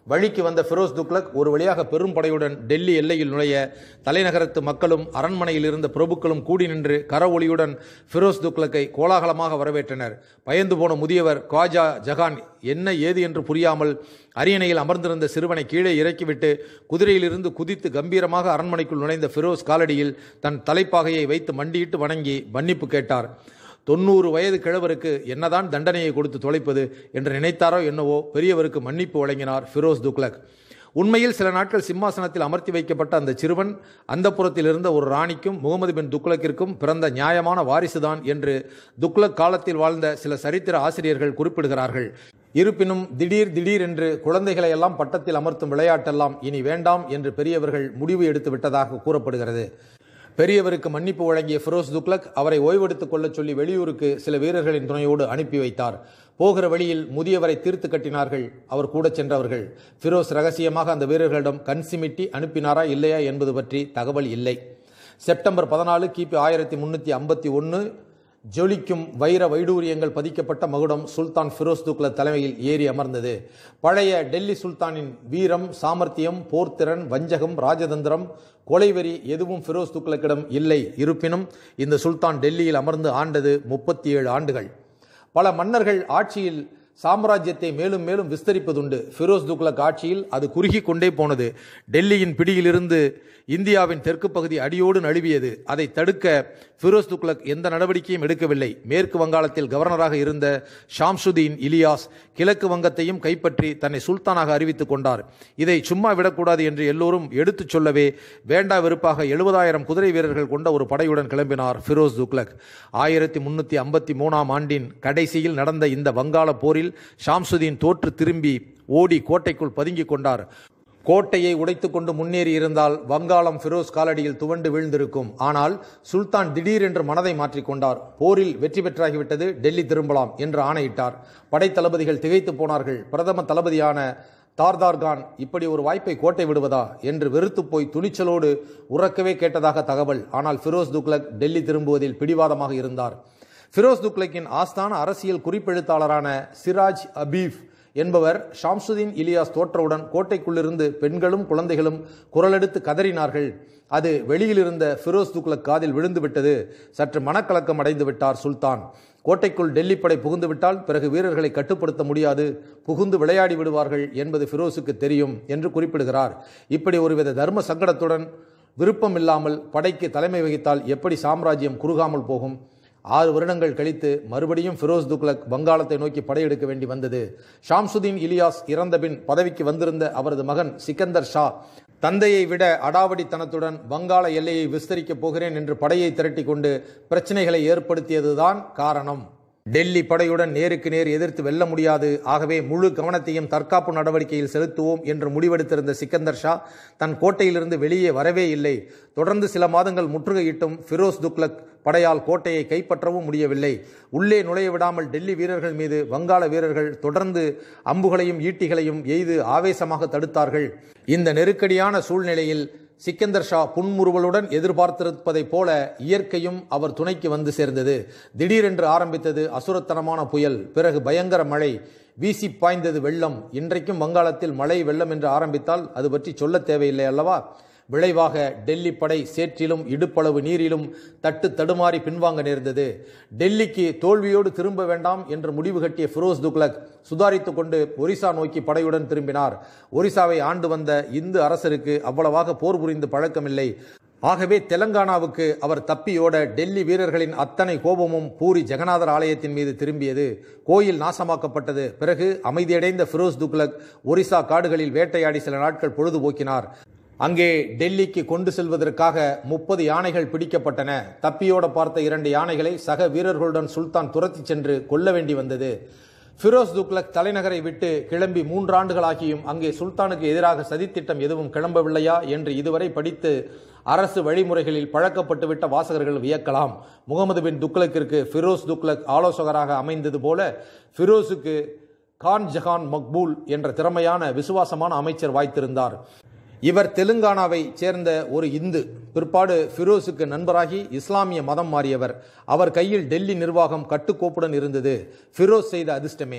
வழிக்கு வந்த ஃபிரோஸ் துக்ளக் ஒரு வழியாக பெரும் படையுடன் டெல்லி எல்லையில் நுழைய தலைநகரத்து மக்களும் அரண்மனையில் இருந்த பிரபுக்களும் கூடி நின்று கரவொலியுடன் ஃபிரோஸ் துக்ளக்கை கோலாகலமாக வரவேற்றனர். பயந்து போன முதியவர் காஜா ஜஹான் என்ன ஏது என்று புரியாமல் அரியணையில் அமர்ந்திருந்த சிறுவனை கீழே இறக்கிவிட்டு குதிரையிலிருந்து குதித்து கம்பீரமாக அரண்மனைக்குள் நுழைந்த ஃபிரோஸ் காலடியில் தன் தலைப்பாகையை வைத்து மண்டியிட்டு வணங்கி மன்னிப்பு கேட்டார். 90 வயது கிழவருக்கு என்னதான் தண்டனையை கொடுத்து தொலைப்பது என்று நினைத்தாரோ என்னவோ பெரியவருக்கு மன்னிப்பு வழங்கினார் ஃபிரோஸ் துக்ளக். உண்மையில் சில நாட்கள் சிம்மாசனத்தில் அமர்த்தி வைக்கப்பட்ட அந்த சிறுவன் அந்தப்புறத்தில் இருந்த ஒரு ராணிக்கும் முகமது பின் துக்ளக்கிற்கும் பிறந்த நியாயமான வாரிசுதான் என்று துக்ளக் காலத்தில் வாழ்ந்த சில சரித்திர ஆசிரியர்கள் குறிப்பிடுகிறார்கள். இருப்பினும் திடீர் என்று குழந்தைகளை எல்லாம் பட்டத்தில் அமர்த்தும் விளையாட்டெல்லாம் இனி வேண்டாம் என்று பெரியவர்கள் முடிவு எடுத்து விட்டதாக கூறப்படுகிறது. பெரியவருக்கு மன்னிப்பு வழங்கிய ஃபிரோஸ் துக்ளக் அவரை ஓய்வெடுத்துக் கொள்ளச் சொல்லி வெளியூருக்கு சில வீரர்களின் துணையோடு அனுப்பி வைத்தார். போகிற வழியில் முதியவரை தீர்த்து கட்டினார்கள் அவர் கூட சென்றவர்கள். ஃபிரோஸ் ரகசியமாக அந்த வீரர்களிடம் கண் சிமிட்டி அனுப்பினாரா இல்லையா என்பது பற்றி தகவல் இல்லை. செப்டம்பர் 14 கிபி 1351 ஜொலிக்கும் வைர வைடூரியங்கள் பதிக்கப்பட்ட மகுடம் சுல்தான் ஃபிரோஸ் துக்ளக் தலைமையில் ஏறி அமர்ந்தது. பழைய டெல்லி சுல்தானின் வீரம், சாமர்த்தியம், போர்த்திறன், வஞ்சகம், ராஜதந்திரம், கொலைவெறி எதுவும் ஃபிரோஸ் துக்ளக்கிடம் இல்லை. இருப்பினும் இந்த சுல்தான் டெல்லியில் அமர்ந்து ஆண்டது 37 ஆண்டுகள். பல மன்னர்கள் ஆட்சியில் சாம்ராஜ்யத்தை மேலும் மேலும் விஸ்தரிப்பதுண்டு. ஃபிரோஸ் துக்ளக் ஆட்சியில் அது குறுகி கொண்டே போனது. டெல்லியின் பிடியிலிருந்து இந்தியாவின் தெற்கு பகுதி அடியோடு நழுவியது. அதை தடுக்க ஃபிரோஸ் துக்ளக் எந்த நடவடிக்கையும் எடுக்கவில்லை. மேற்கு வங்காளத்தில் கவர்னராக இருந்த ஷாம்சுதீன் இலியாஸ் கிழக்கு வங்கத்தையும் கைப்பற்றி தன்னை சுல்தானாக அறிவித்துக் கொண்டார். இதை சும்மா விடக்கூடாது என்று எல்லோரும் எடுத்துச் சொல்லவே வேண்டா வெறுப்பாக 70,000 குதிரை வீரர்கள் கொண்ட ஒரு படையுடன் கிளம்பினார் ஃபிரோஸ் துக்ளக். 1353 ஆண்டின் கடைசியில் நடந்த இந்த வங்காள போரில் ஷாம்சுதீன் தோற்று திரும்பி ஓடி கோட்டைக்குள் பதுங்கிக் கொண்டார். கோட்டையை உடைத்துக் கொண்டு முன்னேறி இருந்தால் வங்காளம் ஃபிரோஸ் காலடியில் துவண்டு வீழ்ந்திருக்கும். ஆனால் சுல்தான் திடீரென்று மனதை மாற்றிக்கொண்டார். போரில் வெற்றி பெற்றாகிவிட்டது, டெல்லி திரும்பலாம் என்று ஆணையிட்டார். படை தளபதிகள் திகைத்து போனார்கள். பிரதம தளபதியான தார்தார்கான் இப்படி ஒரு வாய்ப்பை கோட்டை விடுவதா என்று வெறுத்து போய் துணிச்சலோடு உறக்கவே கேட்டதாக தகவல். ஆனால் ஃபிரோஸ் துக்ளக் டெல்லி திரும்புவதில் பிடிவாதமாக இருந்தார். ஃபிரோஸ் துக்ளக்கின் ஆஸ்தான அரசியல் குறிப்பெழுத்தாளரான சிராஜ் அபீஃப் என்பவர் ஷாம்சுதீன் இலியாஸ் தோற்றவுடன் கோட்டைக்குள்ளிருந்து பெண்களும் குழந்தைகளும் குரலெடுத்து கதறினார்கள். அது வெளியிலிருந்த ஃபிரோஸ் துக்ளக் காதில் விழுந்து விட்டது. சற்று மனக்கலக்கம் அடைந்து விட்டார் சுல்தான். கோட்டைக்குள் டெல்லி படை புகுந்துவிட்டால் பிறகு வீரர்களை கட்டுப்படுத்த முடியாது, புகுந்து விளையாடி விடுவார்கள் என்பது ஃபிரோஸுக்கு தெரியும் என்று குறிப்பிடுகிறார். இப்படி ஒருவித தர்ம சங்கடத்துடன் விருப்பம் இல்லாமல் படைக்கு தலைமை வகித்தால் எப்படி சாம்ராஜ்யம் குறுகாமல் போகும்? 6 வருடங்கள் கழித்து மறுபடியும் ஃபிரோஸ் துக்ளக் வங்காளத்தை நோக்கி படையெடுக்க வேண்டி வந்தது. ஷாம்சுதீன் இலியாஸ் இறந்தபின் பதவிக்கு வந்திருந்த அவரது மகன் சிக்கந்தர் ஷா தந்தையை விட அடாவடித்தனத்துடன் வங்காள எல்லையை விஸ்தரிக்கப் போகிறேன் என்று படையை திரட்டி கொண்டு பிரச்சனைகளை ஏற்படுத்தியதுதான் காரணம். டெல்லி படையுடன் நேருக்கு நேர் எதிர்த்து வெல்ல முடியாது, ஆகவே முழு கவனத்தையும் தற்காப்பு நடவடிக்கையில் செலுத்துவோம் என்று முடிவெடுத்திருந்த சிக்கந்தர் ஷா தன் கோட்டையிலிருந்து வெளியே வரவே இல்லை. தொடர்ந்து சில மாதங்கள் முற்றுகையிட்டும் ஃபிரோஸ் துக்ளக் படையால் கோட்டையை கைப்பற்றவும் முடியவில்லை. உள்ளே நுழைய விடாமல் டெல்லி வீரர்கள் மீது வங்காள வீரர்கள் தொடர்ந்து அம்புகளையும் ஈட்டிகளையும் எய்து ஆவேசமாக தடுத்தார்கள். இந்த நெருக்கடியான சூழ்நிலையில் சிக்கந்தர் ஷா புன்முறுவலுடன் எதிர்பார்த்திருப்பதைப் போல இயற்கையும் அவர் துணைக்கு வந்து சேர்ந்தது. திடீரென்று ஆரம்பித்தது அசுரத்தனமான புயல், பிறகு பயங்கர மழை, வீசி பாய்ந்தது வெள்ளம். இன்றைக்கும் வங்காளத்தில் மழை வெள்ளம் என்று ஆரம்பித்தால் அது பற்றி சொல்ல தேவையில்லை அல்லவா? விளைவாக டெல்லி படை சேற்றிலும் இடுப்பளவு நீரிலும் தட்டு தடுமாறி பின்வாங்க நேர்ந்தது. டெல்லிக்கு தோல்வியோடு திரும்ப வேண்டாம் என்று முடிவு கட்டிய ஃபிரோஸ் துக்ளக் சுதாரித்து கொண்டு ஒரிசா நோக்கி படையுடன் திரும்பினார். ஒரிசாவை ஆண்டு வந்த இந்து அரசருக்கு அவ்வளவாக போர் புரிந்து பழக்கமில்லை. ஆகவே தெலங்கானாவுக்கு அவர் தப்பியோட டெல்லி வீரர்களின் அத்தனை கோபமும் பூரி ஜெகநாதர் ஆலயத்தின் மீது திரும்பியது. கோயில் நாசமாக்கப்பட்டது. பிறகு அமைதியடைந்த ஃபிரோஸ் துக்ளக் ஒரிசா காடுகளில் வேட்டையாடி சில நாட்கள் பொழுதுபோக்கினார். அங்கே டெல்லிக்கு கொண்டு செல்வதற்காக 30 யானைகள் பிடிக்கப்பட்டன. தப்பியோட பார்த்த 2 யானைகளை சக வீரர்களுடன் சுல்தான் துரத்தி சென்று கொல்ல வேண்டி வந்தது. ஃபிரோஸ் துக்ளக் தலைநகரை விட்டு கிளம்பி 3 ஆண்டுகளாகியும் அங்கே சுல்தானுக்கு எதிராக சதித்திட்டம் எதுவும் கிளம்பவில்லையா என்று இதுவரை படித்து அரசு வழிமுறைகளில் பழக்கப்பட்டுவிட்ட வாசகர்கள் வியக்கலாம். முகமது பின் துக்ளக்கிற்கு ஃபிரோஸ் துக்ளக் ஆலோசகராக அமைந்தது போல ஃபிரோஸுக்கு கான் ஜஹான் மக்பூல் என்ற திறமையான விசுவாசமான அமைச்சர் வாய்த்திருந்தார். இவர் தெலுங்கானாவை சேர்ந்த ஒரு இந்து. பிற்பாடு ஃபிரோஸுக்கு நண்பராகி இஸ்லாமிய மதம் மாறியவர். அவர் கையில் டெல்லி நிர்வாகம் கட்டுக்கோப்புடன் இருந்தது. ஃபிரோஸ் செய்த அதிர்ஷ்டமே.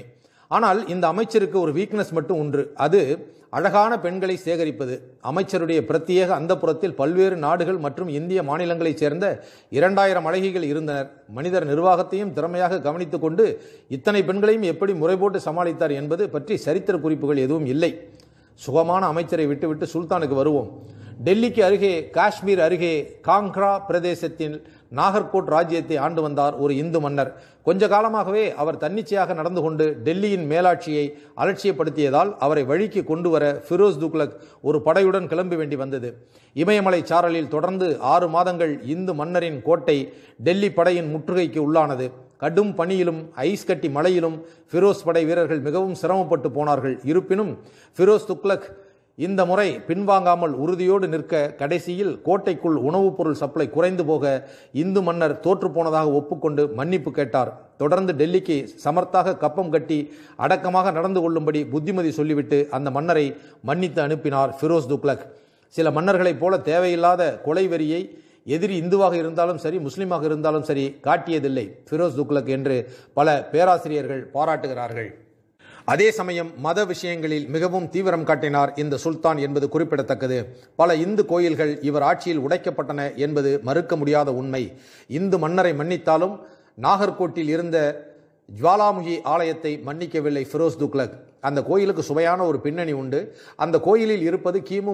ஆனால் இந்த அமைச்சருக்கு ஒரு வீக்னஸ் மட்டும் உண்டு. அது அழகான பெண்களை சேகரிப்பது. அமைச்சருடைய பிரத்யேக அந்தப்புறத்தில் பல்வேறு நாடுகள் மற்றும் இந்திய மாநிலங்களைச் சேர்ந்த 2000 அழகிகள் இருந்தனர். மனிதர் நிர்வாகத்தையும் திறமையாக கவனித்துக் கொண்டு இத்தனை பெண்களையும் எப்படி முறைபோட்டு சமாளித்தார் என்பது பற்றி சரித்திர குறிப்புகள் எதுவும் இல்லை. சுகமான அமைச்சரை விட்டுவிட்டு சுல்தானுக்கு வருவோம். டெல்லிக்கு அருகே காஷ்மீர் அருகே காங்க்ரா பிரதேசத்தில் நாகர்கோட் ராஜ்யத்தை ஆண்டு வந்தார் ஒரு இந்து மன்னர். கொஞ்ச காலமாகவே அவர் தன்னிச்சையாக நடந்து கொண்டு டெல்லியின் மேலாட்சியை அலட்சியப்படுத்தியதால் அவரை வழிக்கு கொண்டு வர ஃபிரோஸ் துக்ளக் ஒரு படையுடன் கிளம்ப வேண்டி வந்தது. இமயமலை சாரலில் தொடர்ந்து 6 மாதங்கள் இந்து மன்னரின் கோட்டை டெல்லி படையின் முற்றுகைக்கு உள்ளானது. கடும் பனியிலும் ஐஸ் கட்டி மழையிலும் ஃபிரோஸ் படை வீரர்கள் மிகவும் சிரமப்பட்டு போனார்கள். இருப்பினும் ஃபிரோஸ் துக்ளக் இந்த முறை பின்வாங்காமல் உறுதியோடு நிற்க கடைசியில் கோட்டைக்குள் உணவுப் பொருள் சப்ளை குறைந்து போக இந்து மன்னர் தோற்றுப்போனதாக ஒப்புக்கொண்டு மன்னிப்பு கேட்டார். தொடர்ந்து டெல்லிக்கு சமர்த்தாக கப்பம் கட்டி அடக்கமாக நடந்து கொள்ளும்படி புத்திமதி சொல்லிவிட்டு அந்த மன்னரை மன்னித்து அனுப்பினார் ஃபிரோஸ் துக்ளக். சில மன்னர்களைப் போல தேவையில்லாத கொலை வெறியை எதிரி இந்துவாக இருந்தாலும் சரி முஸ்லீமாக இருந்தாலும் சரி காட்டியதில்லை ஃபிரோஸ் துக்ளக் என்று பல பேராசிரியர்கள் பாராட்டுகிறார்கள். அதே சமயம் மத விஷயங்களில் மிகவும் தீவிரம் காட்டினார் இந்த சுல்தான் என்பது குறிப்பிடத்தக்கது. பல இந்து கோயில்கள் இவர் ஆட்சியில் உடைக்கப்பட்டன என்பது மறுக்க முடியாத உண்மை. இந்து மன்னரை மன்னித்தாலும் நாகர்கோட்டில் இருந்த ஜுவாலாமுகி ஆலயத்தை மன்னிக்கவில்லை ஃபிரோஸ் துக்ளக். அந்த கோயிலுக்கு சுவையான ஒரு பின்னணி உண்டு. அந்த கோயிலில் இருப்பது கிமு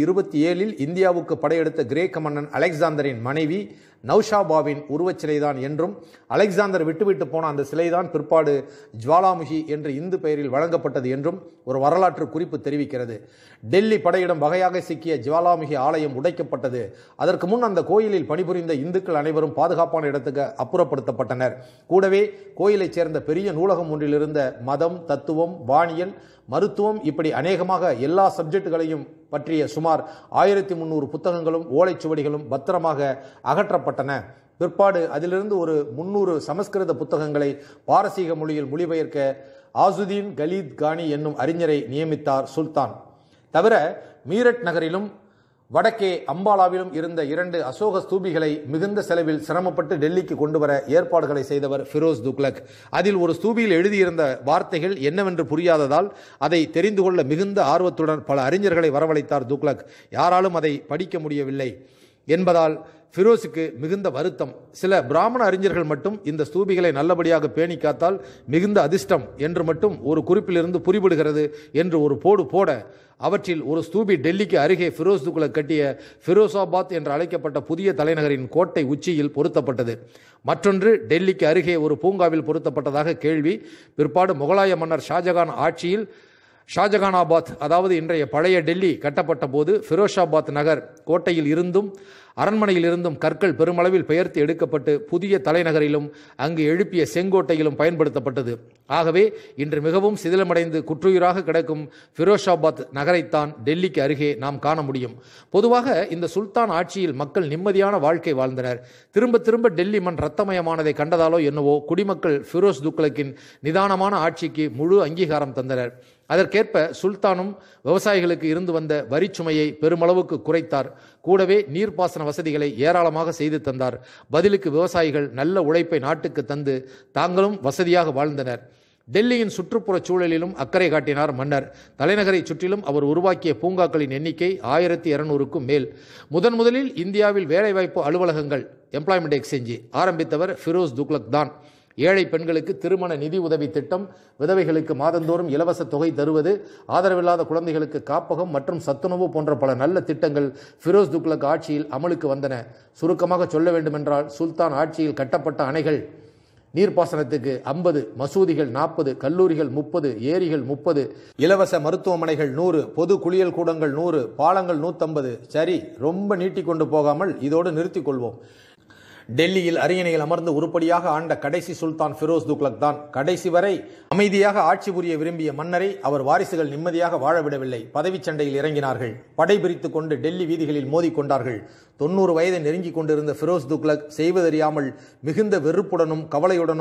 327 இந்தியாவுக்கு படையெடுத்த கிரேக்க மன்னன் அலெக்சாந்தரின் மனைவி நௌஷாபாவின் உருவச்சிலைதான் என்றும் அலெக்சாந்தர் விட்டுவிட்டு போன அந்த சிலைதான் பிற்பாடு ஜுவாலாமுகி என்ற இந்து பெயரில் வழங்கப்பட்டது என்றும் ஒரு வரலாற்று குறிப்பு தெரிவிக்கிறது. டெல்லி படையிடம் வகையாக சிக்கிய ஜுவாலாமுகி ஆலயம் உடைக்கப்பட்டது. அதற்கு முன் அந்த கோயிலில் பணிபுரிந்த இந்துக்கள் அனைவரும் பாதுகாப்பான இடத்துக்கு அப்புறப்படுத்தப்பட்டனர். கூடவே கோயிலைச் சேர்ந்த பெரிய நூலகம் ஒன்றில் இருந்த மதம், தத்துவம், வானியல், மருத்துவம் இப்படி அநேகமாக எல்லா சப்ஜெக்டுகளையும் பற்றிய சுமார் 1300 புத்தகங்களும் ஓலைச்சுவடிகளும் பத்திரமாக அகற்றப்பட்டன. பிற்பாடு அதிலிருந்து ஒரு 300 சமஸ்கிருத புத்தகங்களை பாரசீக மொழியில் மொழிபெயர்க்க ஆசுதீன் கலீத் கானி என்னும் அறிஞரை நியமித்தார் சுல்தான். தவிர மீரட் நகரிலும் வடக்கே அம்பாலாவிலும் இருந்த 2 அசோக ஸ்தூபிகளை மிகுந்த செலவில் சிரமப்பட்டு டெல்லிக்கு கொண்டு வர ஏற்பாடுகளை செய்தவர் ஃபிரோஸ் துக்ளக். அதில் ஒரு ஸ்தூபியில் எழுதியிருந்த வார்த்தைகள் என்னவென்று புரியாததால் அதை தெரிந்து கொள்ள மிகுந்த ஆர்வத்துடன் பல அறிஞர்களை வரவழைத்தார் துக்ளக். யாராலும் அதை படிக்க முடியவில்லை என்பதால் ஃபிரோஸுக்கு மிகுந்த வருத்தம். சில பிராமண அறிஞர்கள் மட்டும் இந்த ஸ்தூபிகளை நல்லபடியாக பேணி காத்தால் மிகுந்த அதிர்ஷ்டம் என்று மட்டும் ஒரு குறிப்பிலிருந்து புரிபடுகிறது என்று ஒரு போடு போட அவற்றில் ஒரு ஸ்தூபி டெல்லிக்கு அருகே ஃபிரோஸ் துக்ளக் கட்டிய ஃபிரோசாபாத் என்று அழைக்கப்பட்ட புதிய தலைநகரின் கோட்டை உச்சியில் பொருத்தப்பட்டது. மற்றொன்று டெல்லிக்கு அருகே ஒரு பூங்காவில் பொருத்தப்பட்டதாக கேள்வி. பிற்பாடு முகலாய மன்னர் ஷாஜகான் ஆட்சியில் ஷாஜகானாபாத் அதாவது இன்றைய பழைய டெல்லி கட்டப்பட்ட போது ஃபிரோஷாபாத் நகர் கோட்டையில் இருந்தும் அரண்மனையில் இருந்தும் கற்கள் பெருமளவில் பெயர்த்து எடுக்கப்பட்டு புதிய தலைநகரிலும் அங்கு எழுப்பிய செங்கோட்டையிலும் பயன்படுத்தப்பட்டது. ஆகவே இன்று மிகவும் சிதிலமடைந்து குற்றுயிராக கிடக்கும் ஃபிரோஷாபாத் நகரைத்தான் டெல்லிக்கு அருகே நாம் காண முடியும். பொதுவாக இந்த சுல்தான் ஆட்சியில் மக்கள் நிம்மதியான வாழ்க்கை வாழ்ந்தனர். திரும்ப திரும்ப டெல்லி மண் ரத்தமயமானதை கண்டதாலோ என்னவோ குடிமக்கள் ஃபிரோஸ் துக்ளக்கின் நிதானமான ஆட்சிக்கு முழு அங்கீகாரம் தந்தனர். அதற்கேற்ப சுல்தானும் விவசாயிகளுக்கு இருந்து வந்த வரிச்சுமையை பெருமளவுக்கு குறைத்தார். கூடவே நீர்ப்பாசன வசதிகளை ஏராளமாக செய்து தந்தார். பதிலுக்கு விவசாயிகள் நல்ல உழைப்பை நாட்டுக்கு தந்து தாங்களும் வசதியாக வாழ்ந்தனர். டெல்லியின் சுற்றுப்புற சூழலிலும் அக்கறை காட்டினார் மன்னர். தலைநகரை சுற்றிலும் அவர் உருவாக்கிய பூங்காக்களின் எண்ணிக்கை 1200க்கும் மேல். முதலில் இந்தியாவில் வேலைவாய்ப்பு அலுவலகங்கள் எம்ப்ளாய்மெண்ட் எக்ஸ்சேஞ்ச் ஆரம்பித்தவர் ஃபிரோஸ் துக்ளக் தான். ஏழை பெண்களுக்கு திருமண நிதி உதவி திட்டம், விதவைகளுக்கு மாதந்தோறும் இலவச தொகை தருவது, ஆதரவில்லாத குழந்தைகளுக்கு காப்பகம் மற்றும் சத்துணவு போன்ற பல நல்ல திட்டங்கள் ஃபிரோஸ் துக்ளக் ஆட்சியில் அமலுக்கு வந்தன. சுருக்கமாக சொல்ல வேண்டுமென்றால் சுல்தான் ஆட்சியில் கட்டப்பட்ட அணைகள் நீர்ப்பாசனத்துக்கு 50, மசூதிகள் 40, கல்லூரிகள் 30, ஏரிகள் 30, இலவச மருத்துவமனைகள் 100, பொது குளியல் கூடங்கள் 100, பாலங்கள் 150. சரி, ரொம்ப நீட்டிக்கொண்டு போகாமல் இதோடு நிறுத்திக் கொள்வோம். டெல்லியில் அரியணையில் அமர்ந்து உருப்படியாக ஆண்ட கடைசி சுல்தான் ஃபிரோஸ் துக்ளக் தான். கடைசி வரை அமைதியாக ஆட்சி புரிய விரும்பிய மன்னரை அவர் வாரிசுகள் நிம்மதியாக வாழவிடவில்லை. பதவி சண்டையில் இறங்கினார்கள். படை பிரித்து கொண்டு டெல்லி வீதிகளில் மோதிக்கொண்டார்கள். 90 வயதை நெருங்கி கொண்டிருந்த ஃபிரோஸ் துக்ளக் செய்வதறியாமல் மிகுந்த வெறுப்புடனும் கவலையுடனும்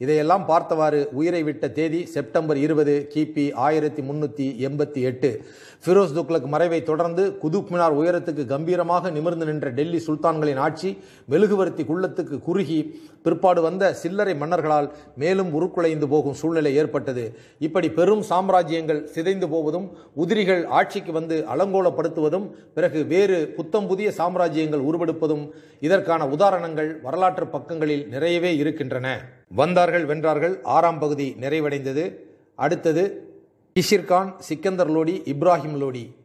இதையெல்லாம் பார்த்தவாறு உயிரை விட்ட தேதி செப்டம்பர் 20 கிபி 1388. ஃபிரோஸ் துக்ளக் மறைவை தொடர்ந்து குதுப் மினார் உயரத்துக்கு கம்பீரமாக நிமிர்ந்து நின்ற டெல்லி சுல்தான்களின் ஆட்சி மெழுகுவர்த்தி குள்ளத்துக்கு குறுகி பிற்பாடு வந்த சில்லறை மன்னர்களால் மேலும் உருக்குலைந்து போகும் சூழ்நிலை ஏற்பட்டது. இப்படி பெரும் சாம்ராஜ்யங்கள் சிதைந்து போவதும் உதிரிகள் ஆட்சிக்கு வந்து அலங்கோலப்படுத்துவதும் பிறகு வேறு புத்தம் புதிய சாம்ராஜ்யங்கள் உருவெடுப்பதும் இதற்கான உதாரணங்கள் வரலாற்று பக்கங்களில் நிறையவே இருக்கின்றன. வந்தார்கள் வென்றார்கள் 6ஆம் பகுதி நிறைவடைந்தது. அடுத்தது கிஷிர்கான், சிக்கந்தர் லோடி, இப்ராஹிம் லோடி